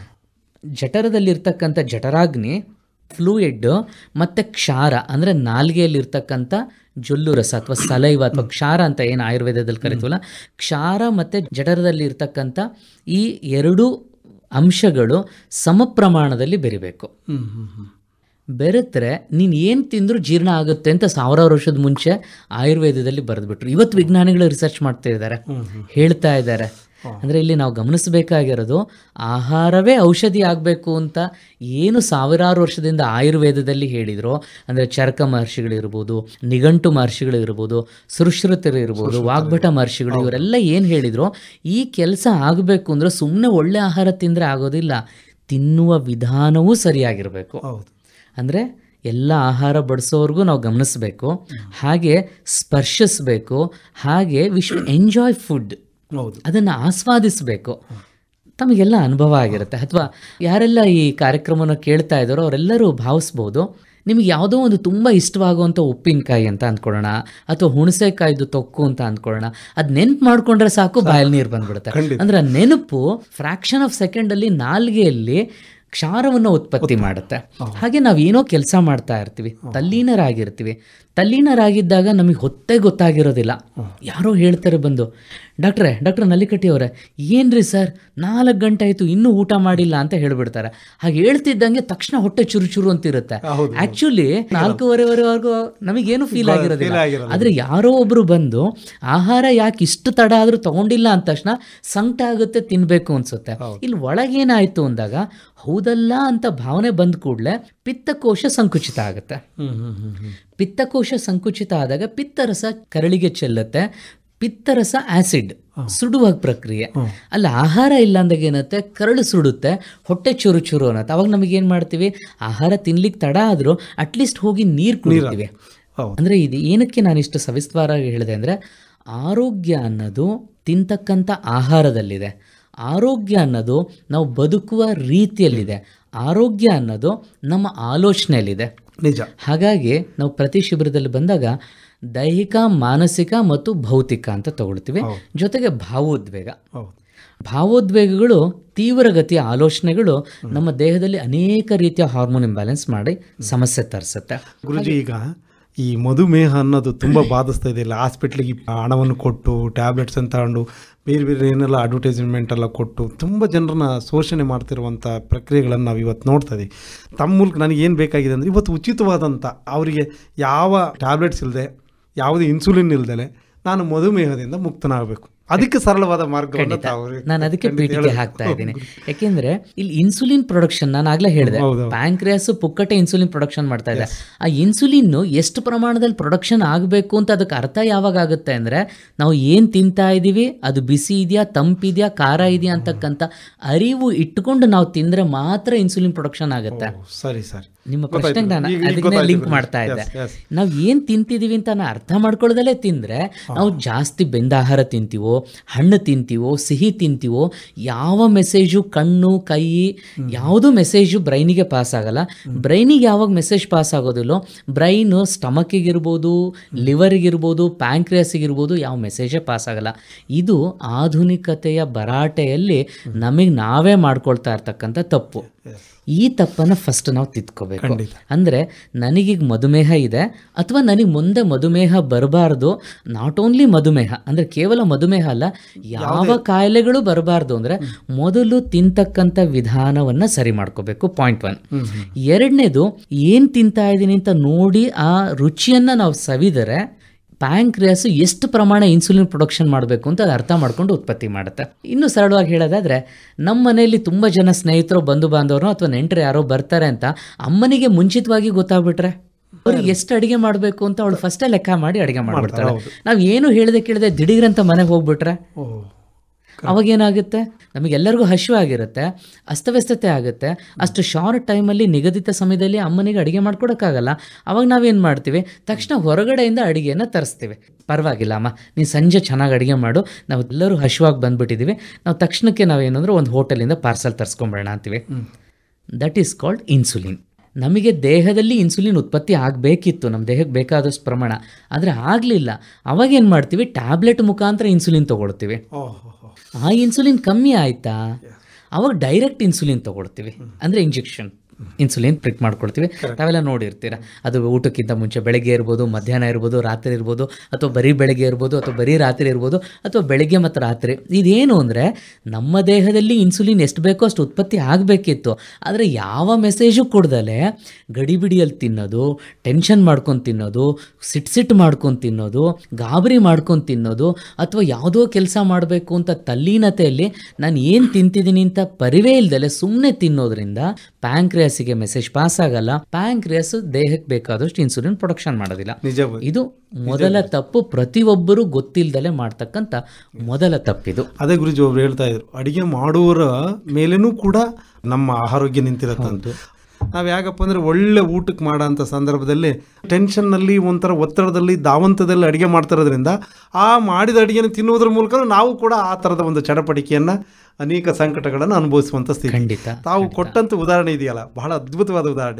ಜಠರದಲ್ಲಿರ್ತಕ್ಕಂಥ ಜಠರಾಗ್ನಿ ಫ್ಲೂಯಿಡ್ ಮತ್ತು ಕ್ಷಾರ ಅಂದರೆ ನಾಲ್ಗೆಯಲ್ಲಿರ್ತಕ್ಕಂಥ ಜೊಲ್ಲು ರಸ ಅಥವಾ ಸಲೈವ ಅಥವಾ ಕ್ಷಾರ ಅಂತ ಏನು ಆಯುರ್ವೇದದಲ್ಲಿ ಕರಿತೀವಲ್ಲ, ಕ್ಷಾರ ಮತ್ತು ಜಠರದಲ್ಲಿ ಇರ್ತಕ್ಕಂಥ ಈ ಎರಡೂ ಅಂಶಗಳು ಸಮ ಪ್ರಮಾಣದಲ್ಲಿ ಬೆರಿಬೇಕು. ಬೆರೆತ್ರೆ ನೀನು ಏನು ತಿಂದರೂ ಜೀರ್ಣ ಆಗುತ್ತೆ ಅಂತ ಸಾವಿರಾರು ವರ್ಷದ ಮುಂಚೆ ಆಯುರ್ವೇದದಲ್ಲಿ ಬರೆದ್ಬಿಟ್ರು. ಇವತ್ತು ವಿಜ್ಞಾನಿಗಳು ರಿಸರ್ಚ್ ಮಾಡ್ತಾ ಇದ್ದಾರೆ, ಹೇಳ್ತಾ ಇದ್ದಾರೆ. ಅಂದರೆ ಇಲ್ಲಿ ನಾವು ಗಮನಿಸಬೇಕಾಗಿರೋದು ಆಹಾರವೇ ಔಷಧಿ ಆಗಬೇಕು ಅಂತ ಏನು ಸಾವಿರಾರು ವರ್ಷದಿಂದ ಆಯುರ್ವೇದದಲ್ಲಿ ಹೇಳಿದ್ರು, ಅಂದರೆ ಚರಕ ಮಹರ್ಷಿಗಳಿರ್ಬೋದು, ನಿಘಂಟು ಮಹರ್ಷಿಗಳಿರ್ಬೋದು, ಸುಶ್ರುತರು ಇರ್ಬೋದು, ವಾಗ್ಭಟ ಮಹರ್ಷಿಗಳು, ಇವರೆಲ್ಲ ಏನು ಹೇಳಿದ್ರು, ಈ ಕೆಲಸ ಆಗಬೇಕು ಅಂದರೆ ಸುಮ್ಮನೆ ಒಳ್ಳೆ ಆಹಾರ ತಿಂದರೆ ಆಗೋದಿಲ್ಲ, ತಿನ್ನುವ ವಿಧಾನವೂ ಸರಿಯಾಗಿರಬೇಕು. ಅಂದರೆ ಎಲ್ಲ ಆಹಾರ ಬಡಿಸೋರ್ಗೂ ನಾವು ಗಮನಿಸಬೇಕು, ಹಾಗೆ ಸ್ಪರ್ಶಿಸಬೇಕು, ಹಾಗೆ ವಿ ಶುಡ್ ಎಂಜಾಯ್ ಫುಡ್, ಅದನ್ನು ಆಸ್ವಾದಿಸಬೇಕು. ತಮಗೆಲ್ಲ ಅನುಭವ ಆಗಿರುತ್ತೆ, ಅಥವಾ ಯಾರೆಲ್ಲ ಈ ಕಾರ್ಯಕ್ರಮವನ್ನು ಕೇಳ್ತಾ ಇದ್ದಾರೋ ಅವರೆಲ್ಲರೂ ಭಾವಿಸ್ಬೋದು, ನಿಮಗೆ ಯಾವುದೋ ಒಂದು ತುಂಬ ಇಷ್ಟವಾಗುವಂಥ ಉಪ್ಪಿನಕಾಯಿ ಅಂತ ಅಂದ್ಕೊಳ್ಳೋಣ, ಅಥವಾ ಹುಣಸೆಕಾಯ್ದು ತೊಕ್ಕು ಅಂತ ಅಂದ್ಕೊಳ್ಳೋಣ, ಅದು ನೆನಪು ಮಾಡ್ಕೊಂಡ್ರೆ ಸಾಕು ಬಾಯಲ್ಲಿ ನೀರು ಬಂದ್ಬಿಡುತ್ತೆ. ಅಂದರೆ ಆ ನೆನಪು ಫ್ರಾಕ್ಷನ್ ಆಫ್ ಸೆಕೆಂಡಲ್ಲಿ ನಾಲ್ಗೆಯಲ್ಲಿ ಕ್ಷಾರವನ್ನು ಉತ್ಪತ್ತಿ ಮಾಡುತ್ತೆ. ಹಾಗೆ ನಾವು ಏನೋ ಕೆಲಸ ಮಾಡ್ತಾ ಇರ್ತೀವಿ, ತಲ್ಲೀನರಾಗಿರ್ತೀವಿ. ತಲ್ಲೀನರಾಗಿದ್ದಾಗ ನಮಗೆ ಹೊತ್ತೇ ಗೊತ್ತಾಗಿರೋದಿಲ್ಲ. ಯಾರೋ ಹೇಳ್ತಾರೆ ಬಂದು, ಡಾಕ್ಟ್ರೇ ಡಾಕ್ಟ್ರ್ ನಲ್ಲಿಕಟ್ಟಿ ಅವರೇ, ಏನ್ರಿ ಸರ್ ನಾಲ್ಕು ಗಂಟೆ ಆಯಿತು ಇನ್ನೂ ಊಟ ಮಾಡಿಲ್ಲ ಅಂತ ಹೇಳ್ಬಿಡ್ತಾರೆ. ಹಾಗೆ ಹೇಳ್ತಿದ್ದಂಗೆ ತಕ್ಷಣ ಹೊಟ್ಟೆ ಚುರು ಚುರು ಅಂತಿರುತ್ತೆ. ಆ್ಯಕ್ಚುಲಿ ನಾಲ್ಕೂವರೆವರೆವರೆಗೂ ನಮಗೇನು ಫೀಲ್ ಆಗಿರೋದಿಲ್ಲ. ಆದರೆ ಯಾರೋ ಒಬ್ಬರು ಬಂದು ಆಹಾರ ಯಾಕೆ ಇಷ್ಟು ತಡ ಆದರೂ ತೊಗೊಂಡಿಲ್ಲ ಅಂದ ತಕ್ಷಣ ಸಂಕಟ ಆಗುತ್ತೆ, ತಿನ್ನಬೇಕು ಅನಿಸುತ್ತೆ. ಇಲ್ಲಿ ಒಳಗೇನಾಯಿತು ಅಂದಾಗ ಹೌದಲ್ಲ ಅಂತ ಭಾವನೆ ಬಂದ ಕೂಡಲೇ ಪಿತ್ತಕೋಶ ಸಂಕುಚಿತ ಆಗುತ್ತೆ. ಪಿತ್ತಕೋಶ ಸಂಕುಚಿತ ಆದಾಗ ಪಿತ್ತರಸ ಕರಳಿಗೆ ಚೆಲ್ಲುತ್ತೆ. ಪಿತ್ತರಸ ಆಸಿಡ್ ಸುಡುವ ಪ್ರಕ್ರಿಯೆ. ಅಲ್ಲಿ ಆಹಾರ ಇಲ್ಲ ಅಂದಾಗ ಏನತ್ತೆ, ಕರಳು ಸುಡುತ್ತೆ, ಹೊಟ್ಟೆ ಚೂರು ಚೂರು ಅನ್ನತ್ತೆ. ಅವಾಗ ನಮಗೇನು ಮಾಡ್ತೀವಿ, ಆಹಾರ ತಿನ್ಲಿಕ್ಕೆ ತಡ ಆದರೂ ಅಟ್ಲೀಸ್ಟ್ ಹೋಗಿ ನೀರು ಕುಡಿತೀವಿ. ಅಂದರೆ ಇದು ಏನಕ್ಕೆ ನಾನು ಇಷ್ಟು ಸವಿಸ್ತಾರವಾಗಿ ಹೇಳಿದೆ ಅಂದರೆ, ಆರೋಗ್ಯ ಅನ್ನೋದು ತಿಂತಕ್ಕಂಥ ಆಹಾರದಲ್ಲಿದೆ, ಆರೋಗ್ಯ ಅನ್ನೋದು ನಾವು ಬದುಕುವ ರೀತಿಯಲ್ಲಿದೆ, ಆರೋಗ್ಯ ಅನ್ನೋದು ನಮ್ಮ ಆಲೋಚನೆಯಲ್ಲಿದೆ. ನಿಜ. ಹಾಗಾಗಿ ನಾವು ಪ್ರತಿ ಶಿಬಿರದಲ್ಲಿ ಬಂದಾಗ ದೈಹಿಕ, ಮಾನಸಿಕ ಮತ್ತು ಭೌತಿಕ ಅಂತ ತಗೊಳ್ತೀವಿ. ಜೊತೆಗೆ ಭಾವೋದ್ವೇಗ. ಭಾವೋದ್ವೇಗಗಳು ತೀವ್ರಗತಿಯ ಆಲೋಚನೆಗಳು ನಮ್ಮ ದೇಹದಲ್ಲಿ ಅನೇಕ ರೀತಿಯ ಹಾರ್ಮೋನ್ ಇಂಬ್ಯಾಲೆನ್ಸ್ ಮಾಡಿ ಸಮಸ್ಯೆ ತರಿಸುತ್ತೆ. ಗುರುಜಿ, ಈಗ ಈ ಮಧುಮೇಹ ಅನ್ನೋದು ತುಂಬ ಬಾಧಿಸ್ತಾ ಇದೆ. ಇಲ್ಲ ಹಾಸ್ಪಿಟ್ಲಿಗೆ ಹಣವನ್ನು ಕೊಟ್ಟು ಟ್ಯಾಬ್ಲೆಟ್ಸ್ ಅಂತ ತಗೊಂಡು ಬೇರೆ ಬೇರೆ ಏನೆಲ್ಲ ಅಡ್ವರ್ಟೈಸ್ಮೆಂಟ್ ಎಲ್ಲ ಕೊಟ್ಟು ತುಂಬ ಜನರನ್ನ ಶೋಷಣೆ ಮಾಡ್ತಿರುವಂಥ ಪ್ರಕ್ರಿಯೆಗಳನ್ನು ನಾವು ಇವತ್ತು ನೋಡ್ತಾ ಇದ್ದೀವಿ. ತಮ್ಮ ಮೂಲಕ ನನಗೇನು ಬೇಕಾಗಿದೆ ಅಂದರೆ, ಇವತ್ತು ಉಚಿತವಾದಂಥ ಅವರಿಗೆ ಯಾವ ಟ್ಯಾಬ್ಲೆಟ್ಸ್ ಇಲ್ಲದೆ, ಯಾವುದೇ ಇನ್ಸುಲಿನ್ ಇಲ್ದಲೆ ನಾನು ಮಧುಮೇಹದಿಂದ ಮುಕ್ತನಾಗಬೇಕು. ಅದಕ್ಕೆ ಸರಳವಾದ ಮಾರ್ಗವನ್ನು ನಾನು ಅದಕ್ಕೆ ಪೀಠಿಕೆ ಹಾಕ್ತಾ ಇದ್ದೀನಿ. ಯಾಕೆಂದ್ರೆ ಇಲ್ಲಿ ಇನ್ಸುಲಿನ್ ಪ್ರೊಡಕ್ಷನ್, ನಾನು ಆಗ್ಲೇ ಹೇಳಿದೆ, ಪ್ಯಾಂಕ್ರಿಯಾಸ್ ಪುಕ್ಕಟೆ ಇನ್ಸುಲಿನ್ ಪ್ರೊಡಕ್ಷನ್ ಮಾಡ್ತಾ ಇದೆ. ಆ ಇನ್ಸುಲಿನ್ ಎಷ್ಟು ಪ್ರಮಾಣದಲ್ಲಿ ಪ್ರೊಡಕ್ಷನ್ ಆಗಬೇಕು ಅಂತ ಅದಕ್ಕೆ ಅರ್ಥ ಯಾವಾಗ ಆಗುತ್ತೆ ಅಂದರೆ, ನಾವು ಏನು ತಿಂತಾ ಇದ್ದೀವಿ ಅದು ಬಿಸಿ ಇದೆಯಾ, ತಂಪಿದೆಯಾ, ಖಾರ ಇದೆಯಾ ಅಂತಕ್ಕಂಥ ಅರಿವು ಇಟ್ಟುಕೊಂಡು ನಾವು ತಿಂದರೆ ಮಾತ್ರ ಇನ್ಸುಲಿನ್ ಪ್ರೊಡಕ್ಷನ್ ಆಗುತ್ತೆ. ಸರಿ ಸರಿ, ನಿಮ್ಮ ಪ್ರಶ್ನೆಗೆ ನಾನು ಅದನ್ನೇ ಲಿಂಕ್ ಮಾಡ್ತಾ ಇದ್ದೆ. ನಾವು ಏನು ತಿಂತಿದ್ದೀವಿ ಅಂತ ನಾನು ಅರ್ಥ ಮಾಡ್ಕೊಳ್ಳೋದಲ್ಲೇ ತಿಂದರೆ, ನಾವು ಜಾಸ್ತಿ ಬೆಂದ ಆಹಾರ ತಿಂತೀವೋ, ಹಣ್ಣು ತಿಂತೀವೋ, ಸಿಹಿ ತಿಂತೀವೋ, ಯಾವ ಮೆಸೇಜು ಕಣ್ಣು ಕೈ ಯಾವುದೂ ಮೆಸೇಜು ಬ್ರೈನಿಗೆ ಪಾಸ್ ಆಗಲ್ಲ. ಬ್ರೈನಿಗೆ ಯಾವಾಗ ಮೆಸೇಜ್ ಪಾಸ್ ಆಗೋದಿಲ್ಲೋ, ಬ್ರೈನು ಸ್ಟಮಕ್ಕಿಗಿರ್ಬೋದು, ಲಿವರ್ಗಿರ್ಬೋದು, ಪ್ಯಾಂಕ್ರಿಯಾಸಿಗಿರ್ಬೋದು, ಯಾವ ಮೆಸೇಜೇ ಪಾಸ್ ಆಗಲ್ಲ. ಇದು ಆಧುನಿಕತೆಯ ಭರಾಟೆಯಲ್ಲಿ ನಮಗೆ ನಾವೇ ಮಾಡ್ಕೊಳ್ತಾ ಇರ್ತಕ್ಕಂಥ ತಪ್ಪು. ಈ ತಪ್ಪನ್ನು ಫಸ್ಟ್ ನಾವು ತಿದ್ಕೋಬೇಕು. ಅಂದರೆ ನನಗೀಗ ಮಧುಮೇಹ ಇದೆ, ಅಥವಾ ನನಗೆ ಮುಂದೆ ಮಧುಮೇಹ ಬರಬಾರ್ದು. ನಾಟ್ ಓನ್ಲಿ ಮಧುಮೇಹ ಅಂದರೆ ಕೇವಲ ಮಧುಮೇಹ ಅಲ್ಲ, ಯಾವ ಕಾಯಿಲೆಗಳು ಬರಬಾರ್ದು ಅಂದರೆ ಮೊದಲು ತಿಂತಕ್ಕಂಥ ವಿಧಾನವನ್ನು ಸರಿ ಮಾಡ್ಕೋಬೇಕು. Point one. ಎರಡನೇದು, ಏನು ತಿಂತಾ ಇದ್ದೀನಿ ಅಂತ ನೋಡಿ ಆ ರುಚಿಯನ್ನು ನಾವು ಸವಿದರೆ ಪ್ಯಾಂಕ್ರಿಯಾಸ್ ಎಷ್ಟು ಪ್ರಮಾಣ ಇನ್ಸುಲಿನ್ ಪ್ರೊಡಕ್ಷನ್ ಮಾಡಬೇಕು ಅಂತ ಅದು ಅರ್ಥ ಮಾಡ್ಕೊಂಡು ಉತ್ಪತ್ತಿ ಮಾಡುತ್ತೆ. ಇನ್ನೂ ಸರಳವಾಗಿ ಹೇಳೋದಾದರೆ, ನಮ್ಮ ಮನೆಯಲ್ಲಿ ತುಂಬ ಜನ ಸ್ನೇಹಿತರು, ಬಂಧು ಬಾಂಧವರು ಅಥವಾ ನೆಂಟರು ಯಾರೋ ಬರ್ತಾರೆ ಅಂತ ಅಮ್ಮನಿಗೆ ಮುಂಚಿತವಾಗಿ ಗೊತ್ತಾಗ್ಬಿಟ್ರೆ ಅವ್ರಿಗೆ ಎಷ್ಟು ಅಡುಗೆ ಮಾಡಬೇಕು ಅಂತ ಅವಳು ಫಸ್ಟೇ ಲೆಕ್ಕ ಮಾಡಿ ಅಡುಗೆ ಮಾಡಿಬಿಡ್ತಾಳೆ. ನಾವು ಏನು ಹೇಳಿದೆ ಕೇಳಿದೆ ದಿಢೀರಂತ ಮನೆಗೆ ಹೋಗ್ಬಿಟ್ರೆ ಅವಾಗೇನಾಗುತ್ತೆ, ನಮಗೆಲ್ಲರಿಗೂ ಹಸಿವಾಗಿರುತ್ತೆ, ಅಸ್ತವ್ಯಸ್ತತೆ ಆಗುತ್ತೆ. ಅಷ್ಟು ಶಾರ್ಟ್ ಟೈಮಲ್ಲಿ ನಿಗದಿತ ಸಮಯದಲ್ಲಿ ಅಮ್ಮನಿಗೆ ಅಡುಗೆ ಮಾಡ್ಕೊಡೋಕ್ಕಾಗಲ್ಲ. ಅವಾಗ ನಾವೇನು ಮಾಡ್ತೀವಿ, ತಕ್ಷಣ ಹೊರಗಡೆಯಿಂದ ಅಡುಗೆಯನ್ನು ತರಿಸ್ತೀವಿ. ಪರವಾಗಿಲ್ಲ ಅಮ್ಮ, ನೀನು ಸಂಜೆ ಚೆನ್ನಾಗಿ ಅಡುಗೆ ಮಾಡು, ನಾವು ಎಲ್ಲರೂ ಹಸಿವಾಗಿ ಬಂದುಬಿಟ್ಟಿದ್ದೀವಿ, ನಾವು ತಕ್ಷಣಕ್ಕೆ ನಾವೇನಂದ್ರೆ ಒಂದು ಹೋಟೆಲಿಂದ ಪಾರ್ಸಲ್ ತರಿಸ್ಕೊಂಬೇಡ ಅಂತೀವಿ. That is called insulin. ನಮಗೆ ದೇಹದಲ್ಲಿ ಇನ್ಸುಲಿನ್ ಉತ್ಪತ್ತಿ ಆಗಬೇಕಿತ್ತು, ನಮ್ಮ ದೇಹಕ್ಕೆ ಬೇಕಾದಷ್ಟು ಪ್ರಮಾಣ, ಆದರೆ ಆಗಲಿಲ್ಲ. ಅವಾಗೇನು ಮಾಡ್ತೀವಿ, ಟ್ಯಾಬ್ಲೆಟ್ ಮುಖಾಂತರ ಇನ್ಸುಲಿನ್ ತೊಗೊಳ್ತೀವಿ. ಆ ಇನ್ಸುಲಿನ್ ಕಮ್ಮಿ ಆಯಿತಾ, ಅವಾಗ ಡೈರೆಕ್ಟ್ ಇನ್ಸುಲಿನ್ ತೊಗೊಳ್ತೀವಿ, ಅಂದರೆ ಇಂಜೆಕ್ಷನ್ ಇನ್ಸುಲಿನ್ ಪ್ರಿಕ್ ಮಾಡ್ಕೊಳ್ತೀವಿ. ತಾವೆಲ್ಲ ನೋಡಿರ್ತೀರ, ಅದು ಊಟಕ್ಕಿಂತ ಮುಂಚೆ ಬೆಳಗ್ಗೆ ಇರ್ಬೋದು, ಮಧ್ಯಾಹ್ನ ಇರ್ಬೋದು, ರಾತ್ರಿ ಇರ್ಬೋದು, ಅಥವಾ ಬರೀ ಬೆಳಗ್ಗೆ ಇರ್ಬೋದು, ಅಥವಾ ಬರೀ ರಾತ್ರಿ ಇರ್ಬೋದು, ಅಥವಾ ಬೆಳಗ್ಗೆ ಮತ್ತು ರಾತ್ರಿ. ಇದೇನು ಅಂದರೆ ನಮ್ಮ ದೇಹದಲ್ಲಿ ಇನ್ಸುಲಿನ್ ಎಷ್ಟು ಬೇಕೋ ಅಷ್ಟು ಉತ್ಪತ್ತಿ ಆಗಬೇಕಿತ್ತು. ಆದರೆ ಯಾವ ಮೆಸೇಜು ಕೊಡ್ದಲೆ ಗಡಿಬಿಡಿಯಲ್ಲಿ ತಿನ್ನೋದು, ಟೆನ್ಷನ್ ಮಾಡ್ಕೊಂಡು ತಿನ್ನೋದು, ಸಿಟ್ ಸಿಟ್ಟು ಮಾಡ್ಕೊಂಡು ತಿನ್ನೋದು, ಗಾಬರಿ ಮಾಡ್ಕೊಂಡು ತಿನ್ನೋದು, ಅಥವಾ ಯಾವುದೋ ಕೆಲಸ ಮಾಡಬೇಕು ಅಂತ ತಲ್ಲೀನತೆಯಲ್ಲಿ ನಾನು ಏನು ತಿಂತಿದ್ದೀನಿ ಅಂತ ಪರಿವೇ ಇಲ್ದಲೆ ಸುಮ್ಮನೆ ತಿನ್ನೋದ್ರಿಂದ ಪ್ಯಾಂಕ್ರಿಯಾಸಿಗೆ ಮೆಸೇಜ್ ಪಾಸ್ ಆಗಲ್ಲ. ಪ್ಯಾಂಕ್ರಿಯಾಸ್ ದೇಹಕ್ಕೆ ಬೇಕಾದಷ್ಟು ಇನ್ಸುಲಿನ್ ಪ್ರೊಡಕ್ಷನ್ ಮಾಡೋದಿಲ್ಲ. ನಿಜ. ಇದು ಮೊದಲ ತಪ್ಪು, ಪ್ರತಿಯೊಬ್ಬರು ಗೊತ್ತಿಲ್ದಲೆ ಮಾಡ್ತಕ್ಕಂಥ ಮೊದಲ ತಪ್ಪಿದು. ಅದೇ ಗುರುಜಿ ಒಬ್ರು ಹೇಳ್ತಾ ಇದ್ರು, ಅಡಿಗೆ ಮಾಡುವವರ ಮೇಲೇನೂ ಕೂಡ ನಮ್ಮ ಆರೋಗ್ಯ ನಿಂತಿರತ್ತಂತ. ನಾವು ಯಾಕಪ್ಪ ಅಂದರೆ ಒಳ್ಳೆ ಊಟಕ್ಕೆ ಮಾಡೋಂಥ ಸಂದರ್ಭದಲ್ಲಿ ಟೆನ್ಷನ್ನಲ್ಲಿ ಒಂಥರ ಒತ್ತಡದಲ್ಲಿ ದಾವಂತದಲ್ಲಿ ಅಡುಗೆ ಮಾಡ್ತಿರೋದ್ರಿಂದ ಆ ಮಾಡಿದ ಅಡುಗೆನ ತಿನ್ನುವುದ್ರ ಮೂಲಕ ನಾವು ಕೂಡ ಆ ಥರದ ಒಂದು ಚಡಪಡಿಕೆಯನ್ನು, ಅನೇಕ ಸಂಕಟಗಳನ್ನು ಅನುಭವಿಸುವಂಥ ಸ್ಥಿತಿ. ಖಂಡಿತ. ತಾವು ಕೊಟ್ಟಂಥ ಉದಾಹರಣೆ ಇದೆಯಲ್ಲ, ಬಹಳ ಅದ್ಭುತವಾದ ಉದಾಹರಣೆ.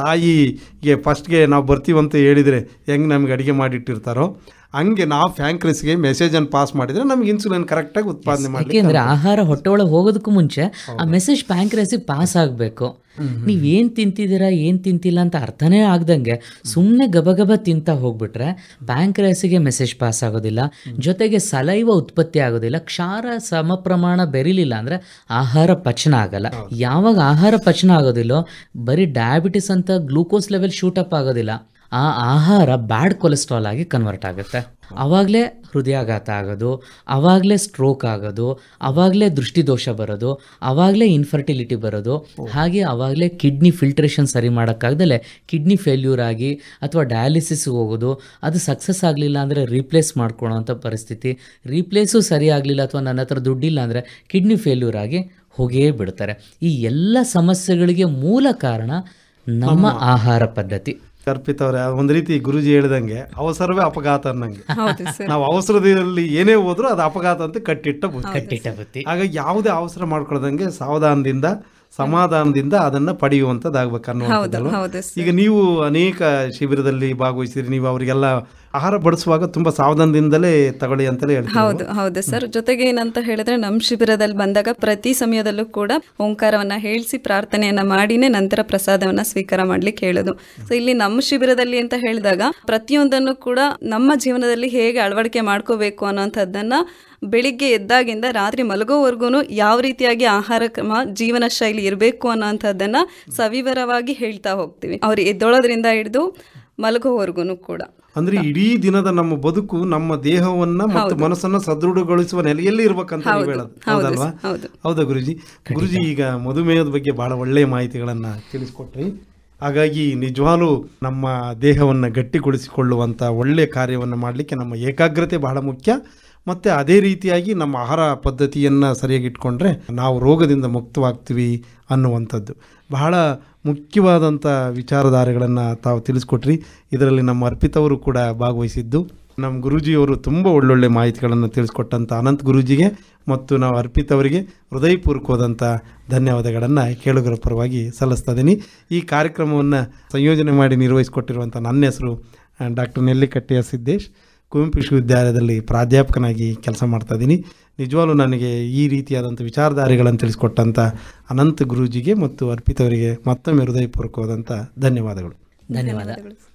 ತಾಯಿಗೆ ಫಸ್ಟ್ಗೆ ನಾವು ಬರ್ತೀವಂತ ಹೇಳಿದರೆ ಹೆಂಗೆ ನಮ್ಗೆ ಅಡುಗೆ ಮಾಡಿಟ್ಟಿರ್ತಾರೋ ಹಂಗೆ ನಾವು ಪ್ಯಾಂಕ್ರಿಯಾಸ್ಗೆ ಮೆಸೇಜನ್ನು ಪಾಸ್ ಮಾಡಿದರೆ ನಮ್ಗೆ ಇನ್ಸುಲಿನ್ ಕರೆಕ್ಟಾಗಿ ಉತ್ಪಾದನೆ ಮಾಡಿ. ಯಾಕೆಂದರೆ ಆಹಾರ ಹೊಟ್ಟೆ ಒಳಗೆ ಹೋಗೋದಕ್ಕೂ ಮುಂಚೆ ಆ ಮೆಸೇಜ್ ಪ್ಯಾಂಕ್ರಿಯಾಸಿಗೆ ಪಾಸ್ ಆಗಬೇಕು. ನೀವೇನು ತಿಂತಿದ್ದೀರಾ, ಏನು ತಿಂತಿಲ್ಲ ಅಂತ ಅರ್ಥನೇ ಆಗ್ದಂಗೆ ಸುಮ್ಮನೆ ಗಬಗಬ ತಿಂತಾ ಹೋಗ್ಬಿಟ್ರೆ ಪ್ಯಾಂಕ್ರಿಯಾಸಿಗೆ ಮೆಸೇಜ್ ಪಾಸ್ ಆಗೋದಿಲ್ಲ. ಜೊತೆಗೆ ಸಲೈವ ಉತ್ಪತ್ತಿ ಆಗೋದಿಲ್ಲ. ಕ್ಷಾರ ಸಮ ಪ್ರಮಾಣ ಬೆರಿಲಿಲ್ಲ ಅಂದರೆ ಆಹಾರ ಪಚನ ಆಗಲ್ಲ. ಯಾವಾಗ ಆಹಾರ ಪಚನ ಆಗೋದಿಲ್ಲೋ ಬರೀ ಡಯಾಬಿಟಿಸ್ ಅಂತ ಗ್ಲೂಕೋಸ್ ಲೆವೆಲ್ ಶೂಟಪ್ ಆಗೋದಿಲ್ಲ, ಆ ಆಹಾರ ಬ್ಯಾಡ್ ಕೊಲೆಸ್ಟ್ರಾಲ್ ಆಗಿ ಕನ್ವರ್ಟ್ ಆಗುತ್ತೆ. ಆವಾಗಲೇ ಹೃದಯಾಘಾತ ಆಗೋದು, ಆವಾಗಲೇ ಸ್ಟ್ರೋಕ್ ಆಗೋದು, ಆವಾಗಲೇ ದೃಷ್ಟಿದೋಷ ಬರೋದು, ಆವಾಗಲೇ ಇನ್ಫರ್ಟಿಲಿಟಿ ಬರೋದು, ಹಾಗೆ ಆವಾಗಲೇ ಕಿಡ್ನಿ ಫಿಲ್ಟ್ರೇಷನ್ ಸರಿ ಮಾಡೋಕ್ಕಾಗ್ದಲೇ ಕಿಡ್ನಿ ಫೇಲ್ಯೂರ್ ಆಗಿ ಅಥವಾ ಡಯಾಲಿಸಿಸ್ಗೆ ಹೋಗೋದು, ಅದು ಸಕ್ಸಸ್ ಆಗಲಿಲ್ಲ ಅಂದರೆ ರೀಪ್ಲೇಸ್ ಮಾಡ್ಕೊಳ್ಳೋವಂಥ ಪರಿಸ್ಥಿತಿ, ರೀಪ್ಲೇಸು ಸರಿ ಆಗಲಿಲ್ಲ ಅಥವಾ ನನ್ನ ಹತ್ರ ದುಡ್ಡಿಲ್ಲ ಅಂದರೆ ಕಿಡ್ನಿ ಫೇಲ್ಯೂರ್ ಆಗಿ ಹೋಗೇ ಬಿಡ್ತಾರೆ. ಈ ಎಲ್ಲ ಸಮಸ್ಯೆಗಳಿಗೆ ಮೂಲ ಕಾರಣ ನಮ್ಮ ಆಹಾರ ಪದ್ಧತಿ. ಅರ್ಪಿತವ್ರೆ, ಒಂದು ರೀತಿ ಗುರುಜಿ ಹೇಳಿದಂಗೆ ಅವಸರವೇ ಅಪಘಾತ ಅನ್ನಂಗೆ. ಹೌದು ಸರ್. ನಾವು ಅವಸರದಲ್ಲಿ ಏನೇ ಹೋದ್ರೂ ಅದು ಅಪಘಾತ ಅಂತ ಕಟ್ಟಿಟ್ಟ ಬುತ್ತಿ. ಕಟ್ಟಿಟ್ಟ ಬುತ್ತಿ. ಹಾಗಾಗಿ ಯಾವುದೇ ಅವಸರ ಮಾಡ್ಕೊಳ್ಳೋದಂಗೆ ಸಾವಧಾನದಿಂದ ಸಮಾಧಾನದಿಂದ ಅದನ್ನ ಪಡೆಯುವಂಥದ್ದಾಗಬೇಕು ಅನ್ನೋದು. ಈಗ ನೀವು ಅನೇಕ ಶಿಬಿರದಲ್ಲಿ ಭಾಗವಹಿಸಿದ್ರಿ, ನೀವು ಅವರಿಗೆಲ್ಲ ಆಹಾರ ಬಡಿಸುವಾಗ ತುಂಬಾ ಸಾವಧಾನದಿಂದಲೇ ತಗೊಳ್ಳಿ ಅಂತಲೇ ಹೇಳ್ತೀವಿ. ಹೌದು ಹೌದು ಸರ್. ಜೊತೆಗೆ ಏನಂತ ಹೇಳಿದ್ರೆ ನಮ್ಮ ಶಿಬಿರದಲ್ಲಿ ಬಂದಾಗ ಪ್ರತಿ ಸಮಯದಲ್ಲೂ ಕೂಡ ಓಂಕಾರವನ್ನ ಹೇಳಿಸಿ ಪ್ರಾರ್ಥನೆಯನ್ನ ಮಾಡಿನೇ ನಂತರ ಪ್ರಸಾದವನ್ನ ಸ್ವೀಕಾರ ಮಾಡ್ಲಿಕ್ಕೆ ಹೇಳೋದು. ಸೊ ಇಲ್ಲಿ ನಮ್ಮ ಶಿಬಿರದಲ್ಲಿ ಅಂತ ಹೇಳಿದಾಗ ಪ್ರತಿಯೊಂದನ್ನು ಕೂಡ ನಮ್ಮ ಜೀವನದಲ್ಲಿ ಹೇಗೆ ಅಳವಡಿಕೆ ಮಾಡ್ಕೋಬೇಕು ಅನ್ನೋಂಥದ್ದನ್ನ ಬೆಳಿಗ್ಗೆ ಎದ್ದಾಗಿಂದ ರಾತ್ರಿ ಮಲಗೋವರೆಗೂ ಯಾವ ರೀತಿಯಾಗಿ ಆಹಾರ ಕ್ರಮ, ಜೀವನ ಶೈಲಿ ಇರಬೇಕು ಅನ್ನೋಂಥದ್ದನ್ನ ಸವಿವರವಾಗಿ ಹೇಳ್ತಾ ಹೋಗ್ತೀವಿ, ಅವ್ರು ಎದ್ದೊಳೋದ್ರಿಂದ ಹಿಡಿದು ಮಲಗೋವರೆಗೂ ಕೂಡ. ಅಂದ್ರೆ ಇಡೀ ದಿನದ ನಮ್ಮ ಬದುಕು ನಮ್ಮ ದೇಹವನ್ನ ಮತ್ತು ಮನಸ್ಸನ್ನ ಸದೃಢಗೊಳಿಸುವ ನೆಲೆಯಲ್ಲಿ ಇರ್ಬೇಕಂತ ನೀವು ಹೇಳೋದು ಹೌದಲ್ವಾ? ಹೌದಾ ಗುರುಜಿ? ಗುರುಜಿ, ಈಗ ಮಧುಮೇಹದ ಬಗ್ಗೆ ಬಹಳ ಒಳ್ಳೆಯ ಮಾಹಿತಿಗಳನ್ನ ತಿಳಿಸ್ಕೊಟ್ರಿ. ಹಾಗಾಗಿ ನಿಜವಾಗ್ಲೂ ನಮ್ಮ ದೇಹವನ್ನು ಗಟ್ಟಿಗೊಳಿಸಿಕೊಳ್ಳುವಂಥ ಒಳ್ಳೆಯ ಕಾರ್ಯವನ್ನು ಮಾಡಲಿಕ್ಕೆ ನಮ್ಮ ಏಕಾಗ್ರತೆ ಬಹಳ ಮುಖ್ಯ. ಮತ್ತು ಅದೇ ರೀತಿಯಾಗಿ ನಮ್ಮ ಆಹಾರ ಪದ್ಧತಿಯನ್ನು ಸರಿಯಾಗಿ ಇಟ್ಕೊಂಡ್ರೆ ನಾವು ರೋಗದಿಂದ ಮುಕ್ತವಾಗ್ತೀವಿ ಅನ್ನುವಂಥದ್ದು ಬಹಳ ಮುಖ್ಯವಾದಂಥ ವಿಚಾರಧಾರೆಗಳನ್ನು ತಾವು ತಿಳಿಸ್ಕೊಟ್ರಿ. ಇದರಲ್ಲಿ ನಮ್ಮ ಅರ್ಪಿತವರು ಕೂಡ ಭಾಗವಹಿಸಿದ್ದು. ನಮ್ಮ ಗುರೂಜಿಯವರು ತುಂಬ ಒಳ್ಳೊಳ್ಳೆ ಮಾಹಿತಿಗಳನ್ನು ತಿಳಿಸ್ಕೊಟ್ಟಂಥ ಅನಂತ್ ಗುರೂಜಿಗೆ ಮತ್ತು ನಾವು ಅರ್ಪಿತವರಿಗೆ ಹೃದಯಪೂರ್ವಕವಾದಂಥ ಧನ್ಯವಾದಗಳನ್ನು ಕೇಳುಗರ ಪರವಾಗಿ ಸಲ್ಲಿಸ್ತಾ ಇದ್ದೀನಿ. ಈ ಕಾರ್ಯಕ್ರಮವನ್ನು ಸಂಯೋಜನೆ ಮಾಡಿ ನಿರ್ವಹಿಸಿಕೊಟ್ಟಿರುವಂಥ ನನ್ನ ಹೆಸರು ಡಾಕ್ಟರ್ ನೆಲ್ಲಿಕಟ್ಟೆಯ ಸಿದ್ದೇಶ್. ಕುವೆಂಪು ವಿಶ್ವವಿದ್ಯಾಲಯದಲ್ಲಿ ಪ್ರಾಧ್ಯಾಪಕನಾಗಿ ಕೆಲಸ ಮಾಡ್ತಾಯಿದ್ದೀನಿ. ನಿಜವಾಗ್ಲೂ ನನಗೆ ಈ ರೀತಿಯಾದಂಥ ವಿಚಾರಧಾರೆಗಳನ್ನು ತಿಳಿಸ್ಕೊಟ್ಟಂಥ ಅನಂತ್ ಗುರೂಜಿಗೆ ಮತ್ತು ಅರ್ಪಿತವರಿಗೆ ಮತ್ತೊಮ್ಮೆ ಹೃದಯಪೂರ್ವಕವಾದಂಥ ಧನ್ಯವಾದಗಳು. ಧನ್ಯವಾದ.